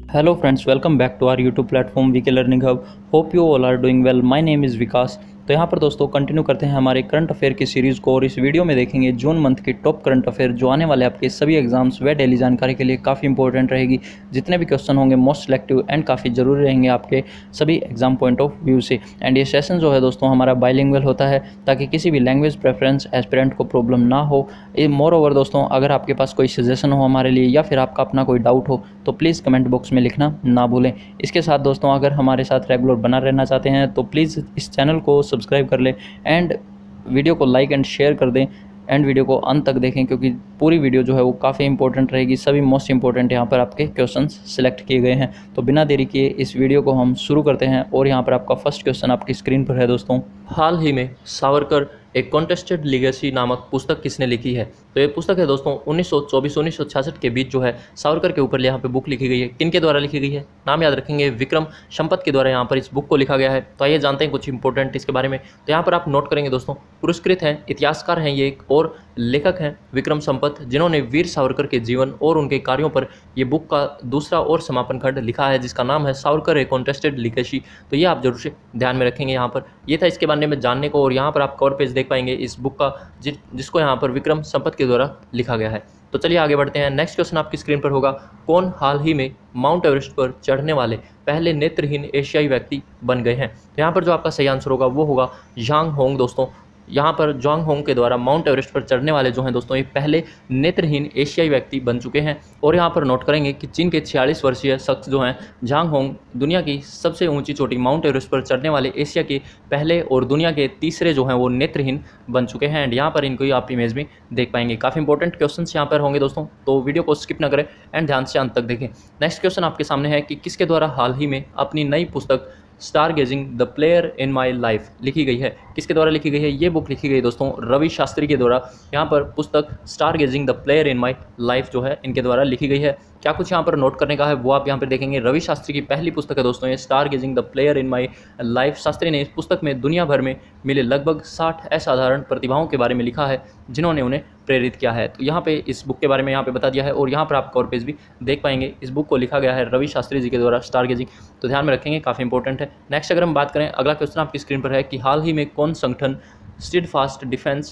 Hello friends, welcome back to our YouTube platform VK Learning Hub. Hope you all are doing well. My name is विकास। तो यहाँ पर दोस्तों continue करते हैं हमारे करंट अफेयर की सीरीज़ को और इस वीडियो में देखेंगे जून मंथ की टॉप करंट अफेयर जो आने वाले आपके सभी एग्जाम्स व डेली जानकारी के लिए काफ़ी इंपॉर्टेंट रहेगी। जितने भी क्वेश्चन होंगे मोस्ट सिलेक्टिव एंड काफ़ी ज़रूरी रहेंगे आपके सभी एग्जाम पॉइंट ऑफ व्यू से। एंड ये सेशन जो है दोस्तों हमारा बाइलिंगुअल होता है ताकि किसी भी लैंग्वेज प्रेफरेंस एस्पिरेंट को प्रॉब्लम ना हो। मोर ओवर दोस्तों अगर आपके पास कोई सजेशन हो हमारे लिए या फिर आपका अपना कोई डाउट हो तो प्लीज़ कमेंट बॉक्स में लिखना ना भूलें। इसके साथ दोस्तों अगर हमारे साथ रेगुलर बना रहना चाहते हैं तो प्लीज़ इस चैनल को सब्सक्राइब कर लें एंड वीडियो को लाइक एंड शेयर कर दें एंड वीडियो को अंत तक देखें क्योंकि पूरी वीडियो जो है वो काफ़ी इंपॉर्टेंट रहेगी। सभी मोस्ट इंपॉर्टेंट यहाँ पर आपके क्वेश्चंस सिलेक्ट किए गए हैं। तो बिना देरी किए इस वीडियो को हम शुरू करते हैं और यहाँ पर आपका फर्स्ट क्वेश्चन आपकी स्क्रीन पर है दोस्तों। हाल ही में सावरकर एक कॉन्टेस्टेड लीगेसी नामक पुस्तक किसने लिखी है? तो ये पुस्तक है दोस्तों 1924-1966 के बीच जो है सावरकर के ऊपर यहाँ पे बुक लिखी गई है। किन के द्वारा लिखी गई है? नाम याद रखेंगे, विक्रम संपत के द्वारा यहाँ पर इस बुक को लिखा गया है। तो आइए जानते हैं कुछ इंपॉर्टेंट इसके बारे में। तो यहाँ पर आप नोट करेंगे दोस्तों, पुरस्कृत हैं, इतिहासकार हैं ये एक और लेखक हैं विक्रम संपत, जिन्होंने वीर सावरकर के जीवन और उनके कार्यों पर ये बुक का दूसरा और समापन खंड लिखा है जिसका नाम है सावरकर ए कॉन्टेस्टेड लीगेसी। तो ये आप जरूर से ध्यान में रखेंगे। यहाँ पर ये था इसके बारे में जानने को और यहाँ पर आप कवर पेज देख पाएंगे इस बुक का जिसको यहाँ पर विक्रम संपत के द्वारा लिखा गया है। तो चलिए आगे बढ़ते हैं। नेक्स्ट क्वेश्चन आपकी स्क्रीन पर होगा, कौन हाल ही में माउंट एवरेस्ट पर चढ़ने वाले पहले नेत्रहीन एशियाई व्यक्ति बन गए हैं? तो यहाँ पर जो आपका सही आंसर होगा वो होगा झांग होंग दोस्तों। यहाँ पर झांग होंग के द्वारा माउंट एवरेस्ट पर चढ़ने वाले जो हैं दोस्तों ये पहले नेत्रहीन एशियाई व्यक्ति बन चुके हैं। और यहाँ पर नोट करेंगे कि चीन के 46 वर्षीय शख्स जो हैं झांग होंग दुनिया की सबसे ऊंची चोटी माउंट एवरेस्ट पर चढ़ने वाले एशिया के पहले और दुनिया के तीसरे जो हैं वो नेत्रहीन बन चुके हैं। एंड यहाँ पर इनको आप इमेज में देख पाएंगे। काफ़ी इंपॉर्टेंट क्वेश्चन यहाँ पर होंगे दोस्तों, तो वीडियो को स्किप न करें एंड ध्यान से अंत तक देखें। नेक्स्ट क्वेश्चन आपके सामने है कि किसके द्वारा हाल ही में अपनी नई पुस्तक stargazing the player in my life लिखी गई है? किसके द्वारा लिखी गई है? ये बुक लिखी गई दोस्तों रवि शास्त्री के द्वारा। यहाँ पर पुस्तक stargazing the player in my life जो है इनके द्वारा लिखी गई है। क्या कुछ यहाँ पर नोट करने का है वो आप यहाँ पर देखेंगे। रवि शास्त्री की पहली पुस्तक है दोस्तों ये stargazing the player in my life. Shastri ने इस पुस्तक में दुनिया भर में मिले लगभग 60 असाधारण प्रतिभाओं के बारे में लिखा है जिन्होंने उन्हें प्रेरित किया है। तो यहाँ पे इस बुक के बारे में यहाँ पे बता दिया है और यहाँ पर आप कवर पेज भी देख पाएंगे। इस बुक को लिखा गया है रवि शास्त्री जी के द्वारा स्टार गेजिंग। तो ध्यान में रखेंगे, काफ़ी इंपॉर्टेंट है। नेक्स्ट अगर हम बात करें, अगला क्वेश्चन आपकी स्क्रीन पर है कि हाल ही में कौन संगठन स्टीडफास्ट डिफेंस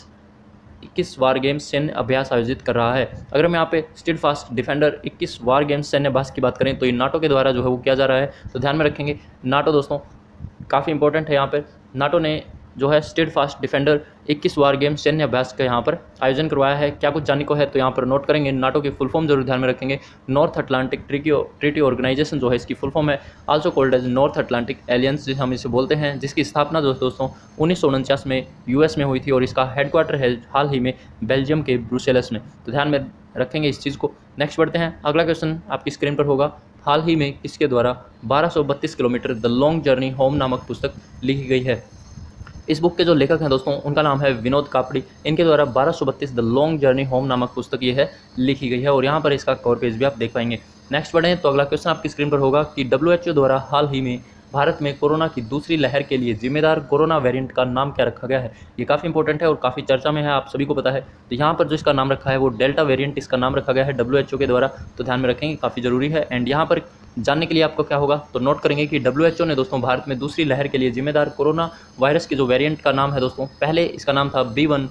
21 वार गेम्स सैन्य अभ्यास आयोजित कर रहा है? अगर हम यहाँ पे स्टीडफास्ट डिफेंडर 21 वार गेम्स सैन्य अभ्यास की बात करें तो ये नाटो के द्वारा जो है वो किया जा रहा है। तो ध्यान में रखेंगे, नाटो दोस्तों काफ़ी इंपॉर्टेंट है। यहाँ पर नाटो ने जो है स्टीडफास्ट डिफेंडर 21 वार गेम सैन्य अभ्यास का यहाँ पर आयोजन करवाया है। क्या कुछ जानने को है तो यहाँ पर नोट करेंगे। नाटो की फुल फॉर्म जरूर ध्यान में रखेंगे। नॉर्थ अटलांटिक ट्रीटी ऑर्गेनाइजेशन जो है इसकी फुल फॉर्म है, also called as North Atlantic alliance जिसे हम इसे बोलते हैं, जिसकी स्थापना दोस्तों 1949 में यूएस में हुई थी और इसका हेडक्वार्टर है हाल ही में बेल्जियम के ब्रुसेल्स में। तो ध्यान में रखेंगे इस चीज़ को। नेक्स्ट बढ़ते हैं। अगला क्वेश्चन आपकी स्क्रीन पर होगा, हाल ही में किसके द्वारा 1232 kilometre the long journey home नामक पुस्तक लिखी गई है? इस बुक के जो लेखक हैं दोस्तों उनका नाम है विनोद कापड़ी। इनके द्वारा 1232 द लॉन्ग जर्नी होम नामक पुस्तक ये है लिखी गई है और यहाँ पर इसका कवर पेज भी आप देख पाएंगे। नेक्स्ट बढ़ें तो अगला क्वेश्चन आपकी स्क्रीन पर होगा कि WHO द्वारा हाल ही में भारत में कोरोना की दूसरी लहर के लिए जिम्मेदार कोरोना वेरिएंट का नाम क्या रखा गया है? ये काफ़ी इंपॉर्टेंट है और काफ़ी चर्चा में है, आप सभी को पता है। तो यहाँ पर जो इसका नाम रखा है वो डेल्टा वेरिएंट इसका नाम रखा गया है WHO के द्वारा। तो ध्यान में रखेंगे, काफ़ी ज़रूरी है। एंड यहाँ पर जानने के लिए आपको क्या होगा तो नोट करेंगे कि WHO ने दोस्तों भारत में दूसरी लहर के लिए जिम्मेदार कोरोना वायरस के जो वेरिएंट का नाम है दोस्तों, पहले इसका नाम था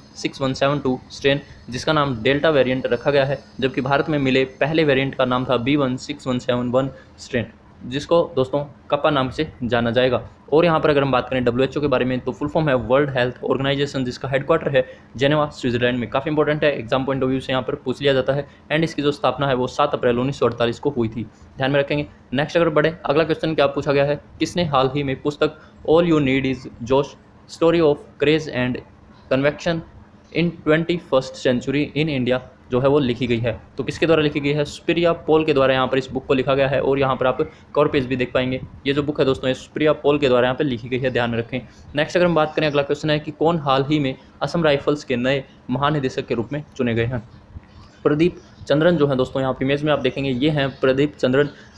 B16172 स्ट्रेन जिसका नाम डेल्टा वेरिएंट रखा गया है, जबकि भारत में मिले पहले वेरिएंट का नाम था B16171 स्ट्रेन जिसको दोस्तों कप्पा नाम से जाना जाएगा। और यहाँ पर अगर हम बात करें WHO के बारे में तो फुल फॉर्म है वर्ल्ड हेल्थ ऑर्गेनाइजेशन जिसका हेडक्वार्टर है जेनेवा स्विट्जरलैंड में। काफ़ी इंपॉर्टेंट है, एग्जाम पॉइंट ऑफ व्यू से यहाँ पर पूछ लिया जाता है। एंड इसकी जो स्थापना है वो 7 अप्रैल 1948 को हुई थी। ध्यान में रखेंगे। नेक्स्ट अगर बढ़े, अगला क्वेश्चन क्या पूछा गया है, किसने हाल ही में पुस्तक all you need is Josh story of craze and conviction इन 21st सेंचुरी इन इंडिया जो है वो लिखी गई है? तो किसके द्वारा लिखी गई है? सुप्रिया पॉल के द्वारा यहाँ पर इस बुक को लिखा गया है और यहाँ पर आप कवर पेज भी देख पाएंगे। ये जो बुक है दोस्तों ये सुप्रिया पॉल के द्वारा यहाँ पर लिखी गई है, ध्यान में रखें। नेक्स्ट अगर हम बात करें, अगला क्वेश्चन है कि कौन हाल ही में असम राइफल्स के नए महानिदेशक के रूप में चुने गए हैं? प्रदीप चंद्रन जो है दोस्तों यहाँ इमेज में आप देखेंगे ये हैं प्रदीप चंद्रन।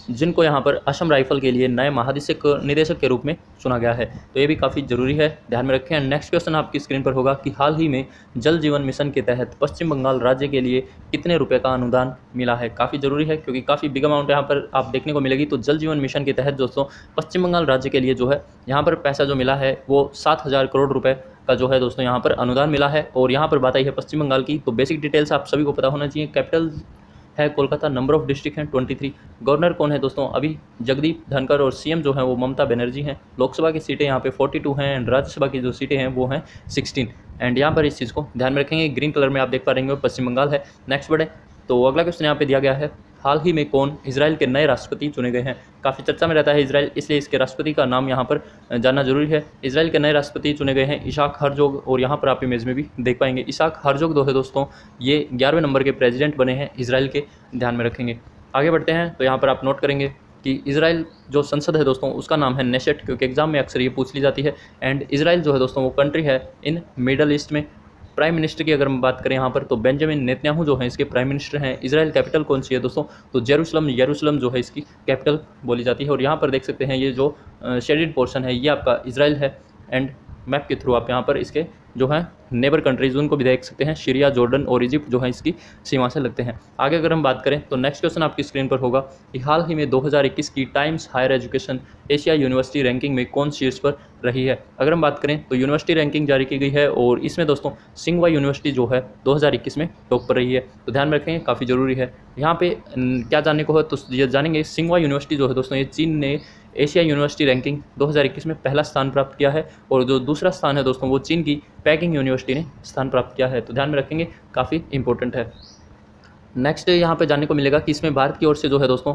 जिनको यहाँ पर असम राइफल के लिए नए महानिदेशक निदेशक के रूप में चुना गया है। तो ये भी काफ़ी ज़रूरी है, ध्यान में रखें। नेक्स्ट क्वेश्चन आपकी स्क्रीन पर होगा कि हाल ही में जल जीवन मिशन के तहत पश्चिम बंगाल राज्य के लिए कितने रुपए का अनुदान मिला है। काफ़ी ज़रूरी है क्योंकि काफ़ी बिग अमाउंट यहाँ पर आप देखने को मिलेगी। तो जल जीवन मिशन के तहत दोस्तों पश्चिम बंगाल राज्य के लिए जो है यहाँ पर पैसा जो मिला है वो 7,000 करोड़ रुपये का जो है दोस्तों यहाँ पर अनुदान मिला है। और यहाँ पर बात आई है पश्चिम बंगाल की, तो बेसिक डिटेल्स आप सभी को पता होना चाहिए। कैपिटल है कोलकाता, नंबर ऑफ डिस्ट्रिक्ट हैं 23, गवर्नर कौन है दोस्तों अभी जगदीप धनखड़, और सीएम जो है वो ममता बनर्जी हैं। लोकसभा की सीटें यहाँ पे 42 हैं एंड राज्यसभा की जो सीटें हैं वो हैं 16। एंड यहाँ पर इस चीज़ को ध्यान में रखेंगे। ग्रीन कलर में आप देख पा रहे हैं पश्चिम बंगाल है। नेक्स्ट बढ़े तो अगला क्वेश्चन यहाँ पे दिया गया है, हाल ही में कौन इजराइल के नए राष्ट्रपति चुने गए हैं। काफ़ी चर्चा में रहता है इजराइल, इसलिए इसके राष्ट्रपति का नाम यहाँ पर जानना जरूरी है। इजराइल के नए राष्ट्रपति चुने गए हैं इसाक हर्जोग, और यहाँ पर आप इमेज में भी देख पाएंगे इसाक हर्जोग जो है दोस्तों ये 11वें नंबर के प्रेसिडेंट बने हैं इजराइल के, ध्यान में रखेंगे। आगे बढ़ते हैं तो यहाँ पर आप नोट करेंगे कि इजराइल जो संसद है दोस्तों उसका नाम है नेशेट, क्योंकि एग्जाम में अक्सर ये पूछ ली जाती है। एंड इजराइल जो है दोस्तों वो कंट्री है इन मिडल ईस्ट में। प्राइम मिनिस्टर की अगर हम बात करें यहाँ पर तो बेंजामिन नेतन्याहू जो है इसके प्राइम मिनिस्टर हैं। इजराइल कैपिटल कौन सी है दोस्तों, तो जेरूसलम जो है इसकी कैपिटल बोली जाती है। और यहाँ पर देख सकते हैं ये जो शेडेड पोर्शन है ये आपका इजराइल है। एंड मैप के थ्रू आप यहाँ पर इसके जो है नेबर कंट्रीज उनको भी देख सकते हैं, सीरिया, जॉर्डन और इजिप्ट जो है इसकी सीमा से लगते हैं। आगे अगर हम बात करें तो नेक्स्ट क्वेश्चन आपकी स्क्रीन पर होगा कि हाल ही में 2021 की Times Higher Education Asia University ranking में कौन शीर्ष पर रही है। अगर हम बात करें तो यूनिवर्सिटी रैंकिंग जारी की गई है और इसमें दोस्तों सिंघवा यूनिवर्सिटी जो है 2021 में टॉप पर रही है। तो ध्यान में रखें, काफ़ी ज़रूरी है। यहाँ पे क्या जानने को है तो ये जानेंगे, सिंघवा यूनिवर्सिटी जो है दोस्तों ये चीन ने एशिया यूनिवर्सिटी रैंकिंग 2021 में पहला स्थान प्राप्त किया है, और जो दूसरा स्थान है दोस्तों वो चीन की पेकिंग यूनिवर्सिटी ने स्थान प्राप्त किया है। तो ध्यान में रखेंगे, काफ़ी इंपॉर्टेंट है। नेक्स्ट यहाँ पे जानने को मिलेगा कि इसमें भारत की ओर से जो है दोस्तों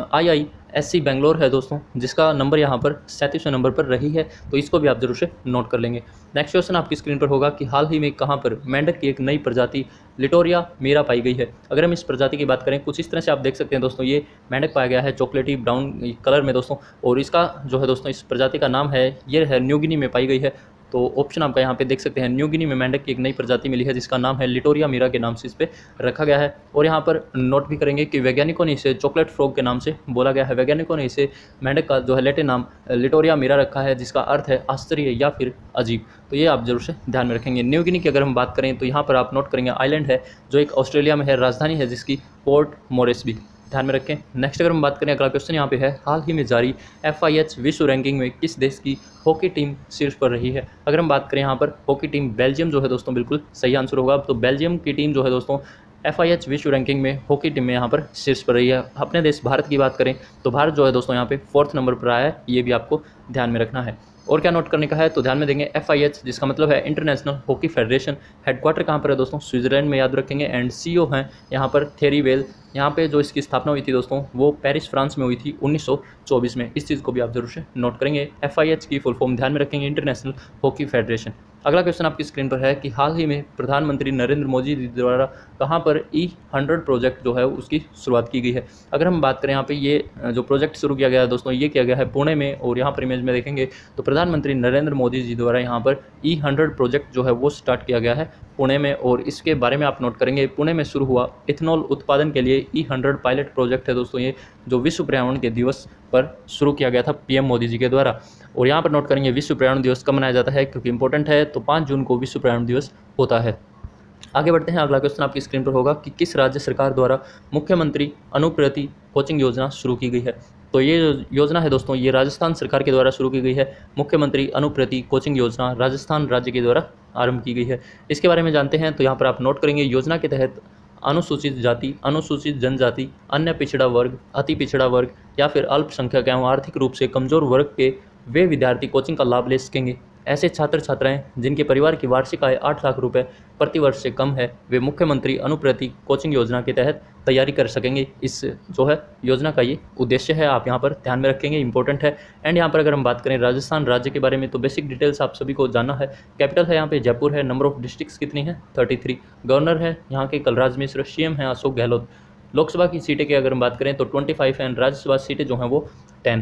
IISc बेंगलोर है दोस्तों, जिसका नंबर यहाँ पर 37वें नंबर पर रही है। तो इसको भी आप जरूर से नोट कर लेंगे। नेक्स्ट क्वेश्चन आपकी स्क्रीन पर होगा कि हाल ही में कहाँ पर मेंढक की एक नई प्रजाति लिटोरिया मीरा पाई गई है। अगर हम इस प्रजाति की बात करें कुछ इस तरह से आप देख सकते हैं दोस्तों, ये मेंढक पाया गया है चॉकलेटी ब्राउन कलर में दोस्तों, और इसका जो है दोस्तों इस प्रजाति का नाम है ये है न्यू गिनी में पाई गई है। तो ऑप्शन आपका यहाँ पे देख सकते हैं, न्यू गिनी में मेंढक की एक नई प्रजाति मिली है जिसका नाम है लिटोरिया मीरा के नाम से इस पे रखा गया है। और यहाँ पर नोट भी करेंगे कि वैज्ञानिकों ने इसे चॉकलेट फ्रॉग के नाम से बोला गया है। वैज्ञानिकों ने इसे मेंढक का जो है लैटिन नाम लिटोरिया मीरा रखा है, जिसका अर्थ है आश्चर्य या फिर अजीब। तो ये आप जरूर से ध्यान में रखेंगे। न्यू गिनी की अगर हम बात करें तो यहाँ पर आप नोट करेंगे आइलैंड है जो एक ऑस्ट्रेलिया में है, राजधानी है जिसकी पोर्ट मोरेस्बी, ध्यान में रखें। नेक्स्ट अगर हम बात करें, अगला क्वेश्चन यहाँ पे है, हाल ही में जारी FIH विश्व रैंकिंग में किस देश की हॉकी टीम शीर्ष पर रही है। अगर हम बात करें यहाँ पर हॉकी टीम, बेल्जियम जो है दोस्तों बिल्कुल सही आंसर होगा। तो बेल्जियम की टीम जो है दोस्तों FIH विश्व रैंकिंग में हॉकी टीम में यहाँ पर शीर्ष पर रही है। अपने देश भारत की बात करें तो भारत जो है दोस्तों यहाँ पे 4th नंबर पर आया है, ये भी आपको ध्यान में रखना है। और क्या नोट करने का है तो ध्यान में देंगे FIH जिसका मतलब है इंटरनेशनल हॉकी फेडरेशन। हेडक्वार्टर कहाँ पर है दोस्तों, स्विट्जरलैंड में, याद रखेंगे। एंड CEO हैं यहाँ पर थेरी वेल। यहाँ पे जो इसकी स्थापना हुई थी दोस्तों वो पेरिस फ्रांस में हुई थी 1924 में। इस चीज़ को भी आप जरूर से नोट करेंगे। FIH की फुल फॉर्म ध्यान में रखेंगे, इंटरनेशनल हॉकी फेडरेशन। अगला क्वेश्चन आपकी स्क्रीन पर है कि हाल ही में प्रधानमंत्री नरेंद्र मोदी जी द्वारा कहाँ पर E100 प्रोजेक्ट जो है उसकी शुरुआत की गई है। अगर हम बात करें यहाँ पे ये जो प्रोजेक्ट शुरू किया गया है दोस्तों ये किया गया है पुणे में, और यहाँ पर इमेज में देखेंगे तो प्रधानमंत्री नरेंद्र मोदी जी द्वारा यहाँ पर E100 प्रोजेक्ट जो है वो स्टार्ट किया गया है पुणे में। और इसके बारे में आप नोट करेंगे, पुणे में शुरू हुआ इथेनॉल उत्पादन के लिए E100 पायलट प्रोजेक्ट है दोस्तों, ये जो विश्व पर्यावरण के दिवस पर शुरू किया गया था PM मोदी जी के द्वारा। और यहाँ पर नोट करेंगे विश्व पर्यावरण दिवस कब मनाया जाता है, क्योंकि इंपॉर्टेंट है, तो 5 जून को विश्व पर्यावरण दिवस होता है। आगे बढ़ते हैं, अगला क्वेश्चन आपकी स्क्रीन पर होगा कि किस राज्य सरकार द्वारा मुख्यमंत्री अनुप्रति कोचिंग योजना शुरू की गई है। तो ये योजना है दोस्तों ये राजस्थान सरकार के द्वारा शुरू की गई है। मुख्यमंत्री अनुप्रति कोचिंग योजना राजस्थान राज्य के द्वारा आरंभ की गई है। इसके बारे में जानते हैं तो यहाँ पर आप नोट करेंगे, योजना के तहत अनुसूचित जाति, अनुसूचित जनजाति, अन्य पिछड़ा वर्ग, अति पिछड़ा वर्ग या फिर अल्पसंख्यक एवं आर्थिक रूप से कमजोर वर्ग के वे विद्यार्थी कोचिंग का लाभ ले सकेंगे। ऐसे छात्र छात्राएं जिनके परिवार की वार्षिक आय 8 लाख रुपए प्रति वर्ष से कम है वे मुख्यमंत्री अनुप्रति कोचिंग योजना के तहत तैयारी कर सकेंगे। इस जो है योजना का ये उद्देश्य है, आप यहाँ पर ध्यान में रखेंगे, इंपॉर्टेंट है। एंड यहाँ पर अगर हम बात करें राजस्थान राज्य के बारे में तो बेसिक डिटेल्स आप सभी को जानना है। कैपिटल है यहाँ पे जयपुर है, नंबर ऑफ डिस्ट्रिक्ट्स कितनी है 33, गवर्नर है यहाँ के कलराज मिश्र, CM है अशोक गहलोत। लोकसभा की सीटें की अगर हम बात करें तो 25 हैं, राज्यसभा सीटें जो हैं वो 10 हैं।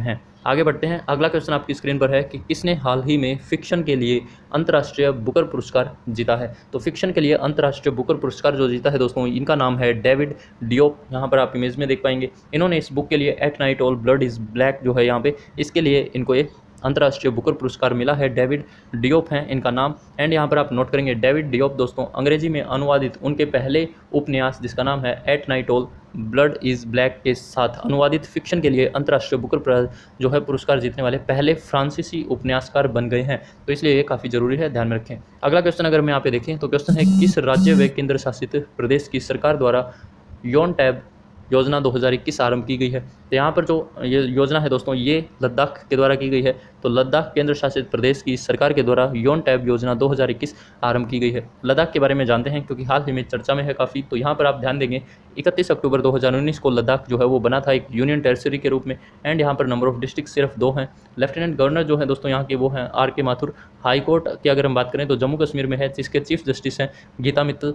आगे बढ़ते हैं। अगला क्वेश्चन आपकी स्क्रीन पर है कि किसने हाल ही में फिक्शन के लिए अंतर्राष्ट्रीय बुकर पुरस्कार जीता है। तो फिक्शन के लिए अंतर्राष्ट्रीय बुकर पुरस्कार जो जीता है दोस्तों, इनका नाम है डेविड डियोप। यहाँ पर आप इमेज में देख पाएंगे। इन्होंने इस बुक के लिए at night all blood is black जो है यहाँ पे, इसके लिए इनको ये अंतर्राष्ट्रीय बुकर पुरस्कार मिला है। डेविड डियोप हैं इनका नाम। एंड यहाँ पर आप नोट करेंगे डेविड डियोप दोस्तों अंग्रेजी में अनुवादित उनके पहले उपन्यास जिसका नाम है at night all blood is black के साथ अनुवादित फिक्शन के लिए अंतर्राष्ट्रीय बुकर जो है पुरस्कार जीतने वाले पहले फ्रांसीसी उपन्यासकार बन गए हैं। तो इसलिए ये काफ़ी जरूरी है, ध्यान में रखें। अगला क्वेश्चन अगर मैं यहाँ पे देखें तो क्वेश्चन है किस राज्य व केंद्र शासित प्रदेश की सरकार द्वारा योनटैब योजना 2021 आरंभ की गई है। तो यहाँ पर जो ये योजना है दोस्तों, ये लद्दाख के द्वारा की गई है। तो लद्दाख केंद्र शासित प्रदेश की सरकार के द्वारा योनटैब योजना 2021 आरंभ की गई है। लद्दाख के बारे में जानते हैं क्योंकि हाल ही में चर्चा में है काफ़ी। तो यहाँ पर आप ध्यान देंगे 31 अक्टूबर 2019 को लद्दाख जो है वो बना था एक यूनियन टेरिटरी के रूप में। एंड यहाँ पर नंबर ऑफ डिस्ट्रिक्ट सिर्फ 2 हैं। लेफ्टिनेंट गवर्नर जो है दोस्तों यहाँ के वो हैं आर के माथुर। हाई कोर्ट की अगर हम बात करें तो जम्मू कश्मीर में है, जिसके चीफ जस्टिस हैं गीता मित्तल।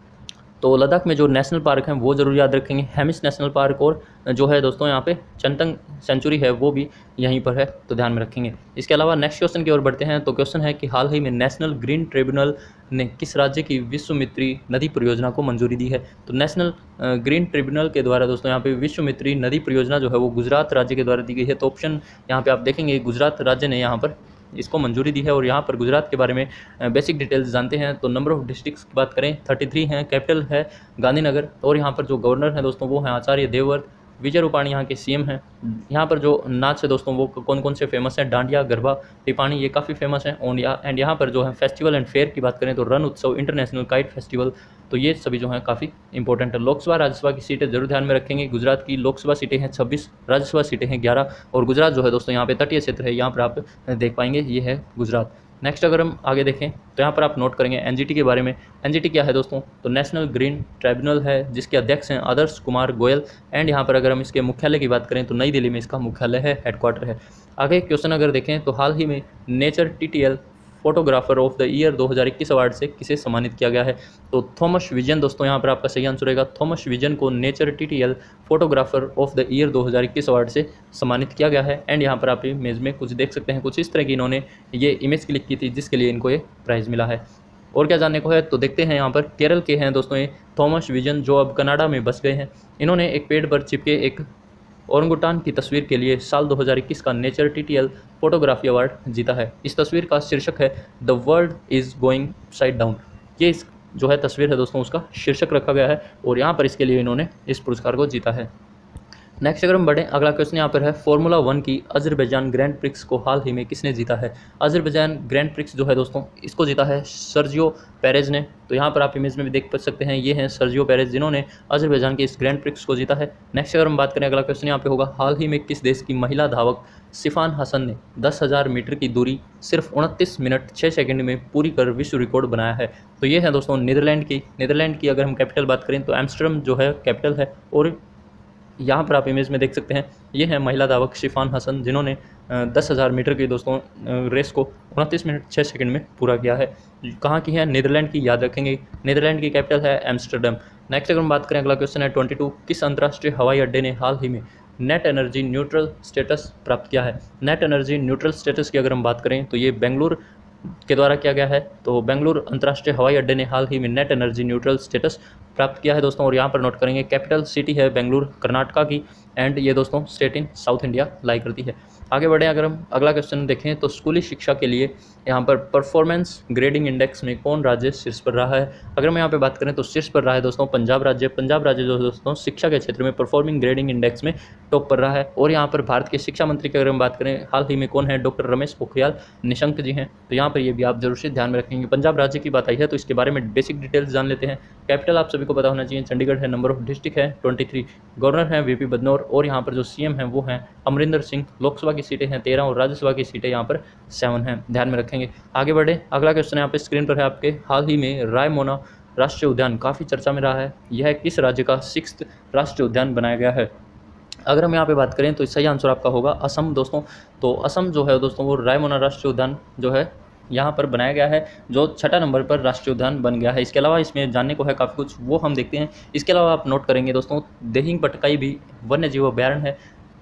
तो लद्दाख में जो नेशनल पार्क हैं वो ज़रूर याद रखेंगे, हेमिस नेशनल पार्क, और जो है दोस्तों यहाँ पे चंतंग सेंचुरी है वो भी यहीं पर है, तो ध्यान में रखेंगे। इसके अलावा नेक्स्ट क्वेश्चन की ओर बढ़ते हैं। तो क्वेश्चन है कि हाल ही में नेशनल ग्रीन ट्रिब्यूनल ने किस राज्य की विश्वामित्री नदी परियोजना को मंजूरी दी है। तो नेशनल ग्रीन ट्रिब्यूनल के द्वारा दोस्तों यहाँ पे विश्वामित्री नदी परियोजना जो है वो गुजरात राज्य के द्वारा दी गई है। तो ऑप्शन यहाँ पे आप देखेंगे गुजरात राज्य ने यहाँ पर इसको मंजूरी दी है। और यहाँ पर गुजरात के बारे में बेसिक डिटेल्स जानते हैं। तो नंबर ऑफ डिस्ट्रिक्ट्स की बात करें 33 हैं, कैपिटल है गांधीनगर। और यहाँ पर जो गवर्नर हैं दोस्तों वो हैं आचार्य देवव्रत। विजय रूपाणी यहाँ के सीएम हैं। यहाँ पर जो नाच है दोस्तों वो कौन कौन से फेमस हैं, डांडिया, गरबा, टिपाणी, ये काफ़ी फेमस हैं। एंड यहाँ पर जो है फेस्टिवल एंड फेयर की बात करें तो रण उत्सव, इंटरनेशनल काइट फेस्टिवल, तो ये सभी जो हैं काफ़ी इंपॉर्टेंट है। लोकसभा राज्यसभा की सीटें जरूर ध्यान में रखेंगे। गुजरात की लोकसभा सीटें हैं 26, राज्यसभा सीटें हैं 11। और गुजरात जो है दोस्तों यहाँ पे तटीय क्षेत्र है, यहाँ पर आप देख पाएंगे ये है गुजरात। नेक्स्ट अगर हम आगे देखें तो यहाँ पर आप नोट करेंगे एनजीटी के बारे में। एनजीटी क्या है दोस्तों, तो नेशनल ग्रीन ट्रिब्यूनल है, जिसके अध्यक्ष हैं आदर्श कुमार गोयल। एंड यहाँ पर अगर हम इसके मुख्यालय की बात करें तो नई दिल्ली में इसका मुख्यालय है, हेडक्वार्टर है। आगे क्वेश्चन अगर देखें तो हाल ही में nature TTL photographer of the year 2021 award से किसे सम्मानित किया गया है। तो थॉमस विजन दोस्तों यहाँ पर आपका सही आंसर रहेगा। थॉमस विजन को nature TTL photographer of the year 2021 award से सम्मानित किया गया है। एंड यहाँ पर आप इमेज में कुछ देख सकते हैं, कुछ इस तरह की इन्होंने ये इमेज क्लिक की थी जिसके लिए इनको ये प्राइज़ मिला है। और क्या जानने को है तो देखते हैं। यहाँ पर केरल के हैं दोस्तों ये थॉमस विजन, जो अब कनाडा में बस गए हैं। इन्होंने एक पेड़ पर चिपके एक ओरंगुटान की तस्वीर के लिए साल 2021 का नेचर टीटीएल फोटोग्राफी अवार्ड जीता है। इस तस्वीर का शीर्षक है the world is going side down. ये इस जो है तस्वीर है दोस्तों उसका शीर्षक रखा गया है और यहाँ पर इसके लिए इन्होंने इस पुरस्कार को जीता है। नेक्स्ट अगर हम बढ़ें, अगला क्वेश्चन यहाँ पर है फार्मूला 1 की अजरबैजान ग्रैंड प्रिक्स को हाल ही में किसने जीता है। अजरबैजान ग्रैंड प्रिक्स जो है दोस्तों इसको जीता है सर्जियो पेरेज ने। तो यहाँ पर आप इमेज में भी देख सकते हैं, ये हैं सर्जियो पेरेज जिन्होंने अजरबैजान के इस ग्रैंड प्रिक्स को जीता है। नेक्स्ट अगर हम बात करें, अगला क्वेश्चन यहाँ पे होगा हाल ही में किस देश की महिला धावक सिफान हसन ने 10,000 मीटर की दूरी सिर्फ 29 मिनट 6 सेकंड में पूरी कर विश्व रिकॉर्ड बनाया है। तो ये है दोस्तों नीदरलैंड की अगर हम कैपिटल बात करें तो एम्स्टर्डम जो है कैपिटल है। और यहाँ पर आप इमेज में देख सकते हैं, ये है महिला धावक शिफान हसन जिन्होंने 10,000 मीटर की दोस्तों रेस को 29 मिनट 6 सेकंड में पूरा किया है। कहाँ की है, नीदरलैंड की, याद रखेंगे। नीदरलैंड की कैपिटल है एम्स्टर्डम। नेक्स्ट अगर हम बात करें, अगला क्वेश्चन है 22, किस अंतर्राष्ट्रीय हवाई अड्डे ने हाल ही में नेट एनर्जी न्यूट्रल स्टेटस प्राप्त किया है। नेट एनर्जी न्यूट्रल स्टेटस की अगर हम बात करें तो ये बेंगलुरु के द्वारा किया गया है। तो बेंगलुरु अंतर्राष्ट्रीय हवाई अड्डे ने हाल ही में नेट एनर्जी न्यूट्रल स्टेटस प्राप्त किया है दोस्तों। और यहाँ पर नोट करेंगे कैपिटल सिटी है बेंगलुरु कर्नाटका की। एंड ये दोस्तों state in South India lie करती है। आगे बढ़े, अगर हम अगला क्वेश्चन देखें तो स्कूली शिक्षा के लिए यहाँ पर परफॉर्मेंस ग्रेडिंग इंडेक्स में कौन राज्य शीर्ष पर रहा है। अगर मैं यहाँ पे बात करें तो शीर्ष पर रहा है दोस्तों पंजाब राज्य। पंजाब राज्य जो दोस्तों शिक्षा के क्षेत्र में परफॉर्मिंग ग्रेडिंग इंडेक्स में टॉप पर रहा है। और यहाँ पर भारत के शिक्षा मंत्री की अगर हम बात करें हाल ही में कौन है, डॉक्टर रमेश पोखरियाल निशंक जी हैं। तो यहाँ पर ये भी आप जरूर से ध्यान में रखेंगे। पंजाब राज्य की बात आई है तो इसके बारे में बेसिक डिटेल्स जान लेते हैं। कैपिटल आप सभी को पता होना चाहिए चंडीगढ़ है। नंबर ऑफ डिस्ट्रिक्ट है 23। गवर्नर हैं वीपी बदनौर। और यहाँ पर जो सीएम हैं वो हैं अमरिंदर सिंह। लोकसभा की सीटें हैं 13 और राज्यसभा की सीटें यहाँ पर 7 हैं, ध्यान में रखेंगे। आगे बढ़े, अगला क्वेश्चन यहाँ पे स्क्रीन पर है आपके। हाल ही में रायमोना राष्ट्रीय उद्यान काफ़ी चर्चा में रहा है। यह किस राज्य का 6th राष्ट्रीय उद्यान बनाया गया है। अगर हम यहाँ पे बात करें तो सही आंसर आपका होगा असम दोस्तों। तो असम जो है दोस्तों वो रायमोना राष्ट्रीय उद्यान जो है यहाँ पर बनाया गया है, जो 6 नंबर पर राष्ट्रीय उद्यान बन गया है। इसके अलावा इसमें जानने को है काफ़ी कुछ, वो हम देखते हैं। इसके अलावा आप नोट करेंगे दोस्तों दिहिंग पटकाई भी वन्य जीव अभ्यारण्य है।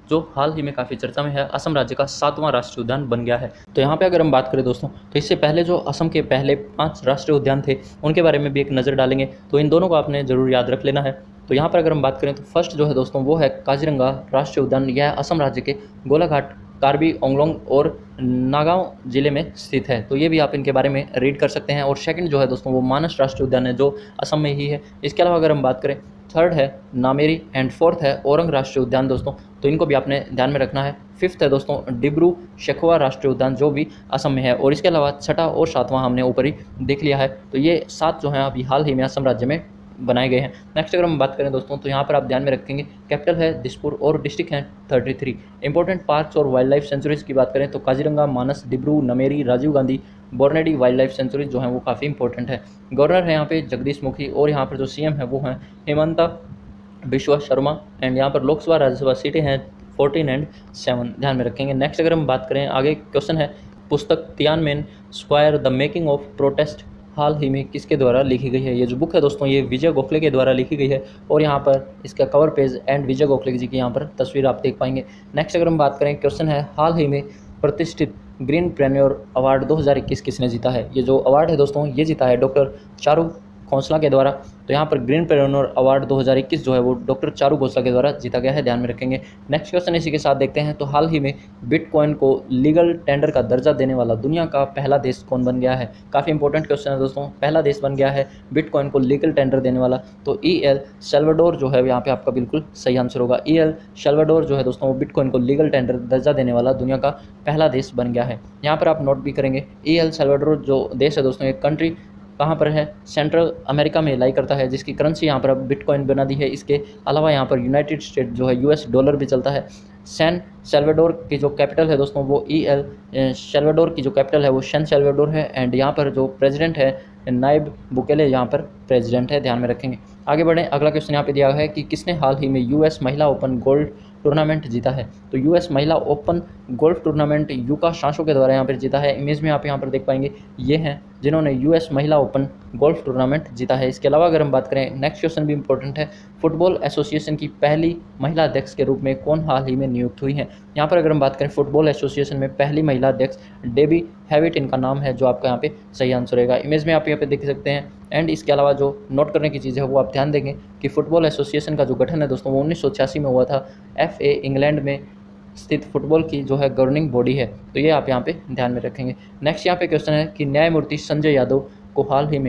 जो हाल ही में काफ़ी चर्चा में है, असम राज्य का 7वां राष्ट्रीय उद्यान बन गया है। तो यहाँ पे अगर हम बात करें दोस्तों, तो इससे पहले जो असम के पहले 5 राष्ट्रीय उद्यान थे उनके बारे में भी एक नज़र डालेंगे, तो इन दोनों को आपने ज़रूर याद रख लेना है। तो यहाँ पर अगर हम बात करें तो फर्स्ट जो है दोस्तों वो है काजीरंगा राष्ट्रीय उद्यान। यह असम राज्य के गोलाघाट, कार्बी आंगलोंग और नागांव जिले में स्थित है। तो ये भी आप इनके बारे में रीड कर सकते हैं। और सेकंड जो है दोस्तों वो मानस राष्ट्रीय उद्यान है जो असम में ही है। इसके अलावा अगर हम बात करें थर्ड है नामेरी एंड फोर्थ है औरंग राष्ट्रीय उद्यान दोस्तों, तो इनको भी आपने ध्यान में रखना है। फिफ्थ है दोस्तों डिब्रू शेखवा राष्ट्रीय उद्यान जो भी असम में है। और इसके अलावा छठा और सातवां हमने ऊपर ही देख लिया है। तो ये 7 जो हैं अभी हाल ही में असम राज्य में बनाए गए हैं। नेक्स्ट अगर हम बात करें दोस्तों तो यहाँ पर आप ध्यान में रखेंगे कैपिटल है दिसपुर और डिस्ट्रिक्ट हैं 33। इंपॉर्टेंट पार्क्स और वाइल्ड लाइफ सेंचुरीज की बात करें तो Kaziranga, Manas, Dibru, Nameri, Rajiv Gandhi, Bornadi wildlife sanctuaries जो हैं वो काफ़ी इंपॉर्टेंट है। गवर्नर है यहाँ पे जगदीश मुखी और यहाँ पर जो सीएम है वो हैं हेमंता बिश्वा शर्मा। एंड यहाँ पर लोकसभा राज्यसभा सीटें हैं 14 और 7, ध्यान में रखेंगे। नेक्स्ट अगर हम बात करें आगे क्वेश्चन है पुस्तक Tiananmen Square the making of protest हाल ही में किसके द्वारा लिखी गई है। ये जो बुक है दोस्तों ये विजय गोखले के द्वारा लिखी गई है और यहाँ पर इसका cover page and Vijay Gokhale ji की यहाँ पर तस्वीर आप देख पाएंगे। नेक्स्ट अगर हम बात करें क्वेश्चन है हाल ही में प्रतिष्ठित ग्रीन प्रेन्योर अवार्ड 2021 किसने जीता है। ये जो अवार्ड है दोस्तों ये जीता है डॉक्टर चारू खोसला के द्वारा। तो यहाँ पर ग्रीन प्रेन्योर अवार्ड 2021 जो है वो डॉक्टर चारू खोसला के द्वारा जीता गया है, ध्यान में रखेंगे। नेक्स्ट क्वेश्चन इसी के साथ देखते हैं। तो हाल ही में बिटकॉइन को लीगल टेंडर का दर्जा देने वाला दुनिया का पहला देश कौन बन गया है। काफ़ी इंपॉर्टेंट क्वेश्चन है दोस्तों। पहला देश बन गया है बिटकॉइन को लीगल टेंडर देने वाला, तो EL सल्वाडोर जो है यहाँ पे आपका बिल्कुल सही आंसर होगा। EL सल्वाडोर जो है दोस्तों वो बिटकॉइन को लीगल टेंडर दर्जा देने वाला दुनिया का पहला देश बन गया है। यहाँ पर आप नोट भी करेंगे EL सल्वाडोर जो देश है दोस्तों एक कंट्री कहाँ पर है, सेंट्रल अमेरिका में लाई करता है, जिसकी करेंसी यहाँ पर अब बिटकॉइन बना दी है। इसके अलावा यहाँ पर यूनाइटेड स्टेट जो है US डॉलर भी चलता है। सैन सल्वाडोर की जो कैपिटल है दोस्तों वो EL सल्वाडोर की जो कैपिटल है वो सैन सल्वाडोर है। एंड यहाँ पर जो प्रेसिडेंट है नायब बुकेले यहाँ पर प्रेसिडेंट है, ध्यान में रखेंगे। आगे बढ़ें, अगला क्वेश्चन यहाँ पे दिया है कि किसने हाल ही में US महिला ओपन गोल्ड टूर्नामेंट जीता है। तो US महिला ओपन गोल्फ टूर्नामेंट युका शांसो के द्वारा यहाँ पर जीता है। इमेज में आप यहाँ पर देख पाएंगे ये हैं जिन्होंने US महिला ओपन गोल्फ टूर्नामेंट जीता है। इसके अलावा अगर हम बात करें नेक्स्ट क्वेश्चन भी इंपॉर्टेंट है, फुटबॉल एसोसिएशन की पहली महिला अध्यक्ष के रूप में कौन हाल ही में नियुक्त हुई है। यहाँ पर अगर हम बात करें फुटबॉल एसोसिएशन में पहली महिला अध्यक्ष डेबी हैविट इनका नाम है, जो आपका यहाँ पे सही आंसर रहेगा। इमेज में आप यहाँ पे देख सकते हैं। एंड इसके अलावा जो नोट करने की चीज़ है वो आप ध्यान देंगे कि फुटबॉल एसोसिएशन का जो गठन है दोस्तों वो 1986 में हुआ था। FA इंग्लैंड में स्थित फुटबॉल की जो है गवर्निंग बॉडी है, तो ये आप यहाँ पे ध्यान में रखेंगे। नेक्स्ट यहाँ पे क्वेश्चन है कि न्यायमूर्ति संजय यादव को हाल ही में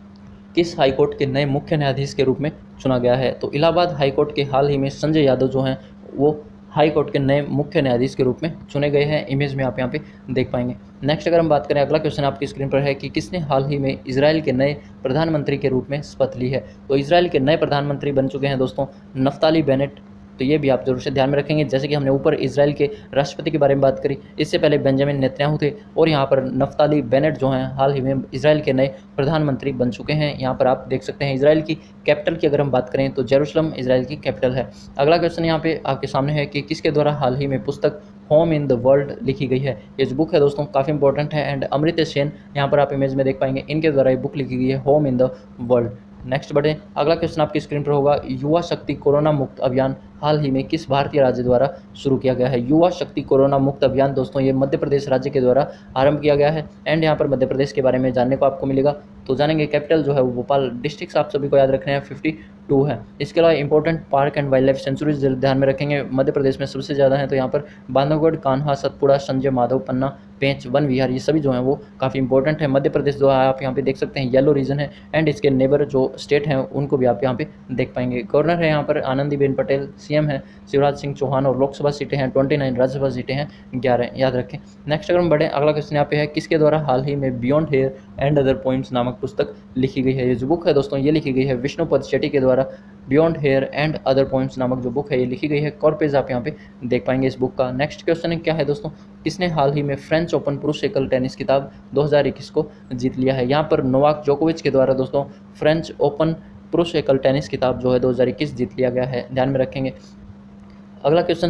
किस हाईकोर्ट के नए मुख्य न्यायाधीश के रूप में चुना गया है। तो इलाहाबाद हाईकोर्ट के हाल ही में संजय यादव जो हैं वो हाई कोर्ट के नए मुख्य न्यायाधीश के रूप में चुने गए हैं। इमेज में आप यहाँ पे देख पाएंगे। नेक्स्ट अगर हम बात करें, अगला क्वेश्चन आपकी स्क्रीन पर है कि किसने हाल ही में इजराइल के नए प्रधानमंत्री के रूप में शपथ ली है। तो इजराइल के नए प्रधानमंत्री बन चुके हैं दोस्तों नफ्ताली बेनेट, तो ये भी आप जरूर से ध्यान में रखेंगे। जैसे कि हमने ऊपर इजराइल के राष्ट्रपति के बारे में बात करी, इससे पहले बेंजामिन नेतन्याहू थे और यहाँ पर नफ्ताली बेनेट जो हैं हाल ही में इजराइल के नए प्रधानमंत्री बन चुके हैं। यहाँ पर आप देख सकते हैं इजराइल की कैपिटल की अगर हम बात करें तो जेरूशलम इजराइल की कैपिटल है। अगला क्वेश्चन यहाँ पे आपके सामने है कि किसके द्वारा हाल ही में पुस्तक होम इन द वर्ल्ड लिखी गई है। ये जो बुक है दोस्तों काफ़ी इंपॉर्टेंट है। एंड अमृत सेन यहाँ पर आप इमेज में देख पाएंगे, इनके द्वारा ये बुक लिखी गई है home in the world. Next बढ़े, अगला क्वेश्चन आपकी स्क्रीन पर होगा, युवा शक्ति कोरोना मुक्त अभियान हाल ही में किस भारतीय राज्य द्वारा शुरू किया गया है। युवा शक्ति कोरोना मुक्त अभियान दोस्तों ये मध्य प्रदेश राज्य के द्वारा आरंभ किया गया है। एंड यहाँ पर मध्य प्रदेश के बारे में जानने को आपको मिलेगा, तो जानेंगे कैपिटल जो है वो भोपाल, डिस्ट्रिक्ट आप सभी को याद रखने हैं 52 है। इसके अलावा important park and wildlife sanctuaries ध्यान में रखेंगे, मध्य प्रदेश में सबसे ज़्यादा है। तो यहाँ पर बांधवगढ़, कान्हा, सतपुड़ा, संजय माधव, पन्ना, पेंच, वन विहार, ये सभी जो हैं वो काफ़ी इंपॉर्टेंट है। मध्य प्रदेश जो है आप यहाँ पे देख सकते हैं येलो रीजन है। एंड इसके नेबर जो स्टेट हैं उनको भी आप यहाँ पे देख पाएंगे। गवर्नर है यहाँ पर आनंदीबेन पटेल, CM है शिवराज सिंह चौहान और लोकसभा सीटें हैं 29, राज्यसभा सीटें हैं 11, याद रखें। नेक्स्ट अगर हम बढ़े, अगला क्वेश्चन यहाँ पे है किसके द्वारा हाल ही में beyond here and other points नामक पुस्तक लिखी गई है। ये जो बुक है दोस्तों ये लिखी गई है विष्णुपद शेट्टी के द्वारा। Beyond here and other points नामक जो बुक है ये लिखी गई है। कॉर पेज आप यहाँ पे देख पाएंगे इस बुक का। नेक्स्ट क्वेश्चन क्या है दोस्तों, किसने हाल ही में फ्रेंच ओपन पुरुष एकल टेनिस खिताब 2021 को जीत लिया है। यहाँ पर नोवाक जोकोविच के द्वारा दोस्तों फ्रेंच ओपन पुरुष एकल टेनिस खिताब जो है 2021 जीत लिया गया है, ध्यान में रखेंगे। अगला क्वेश्चन है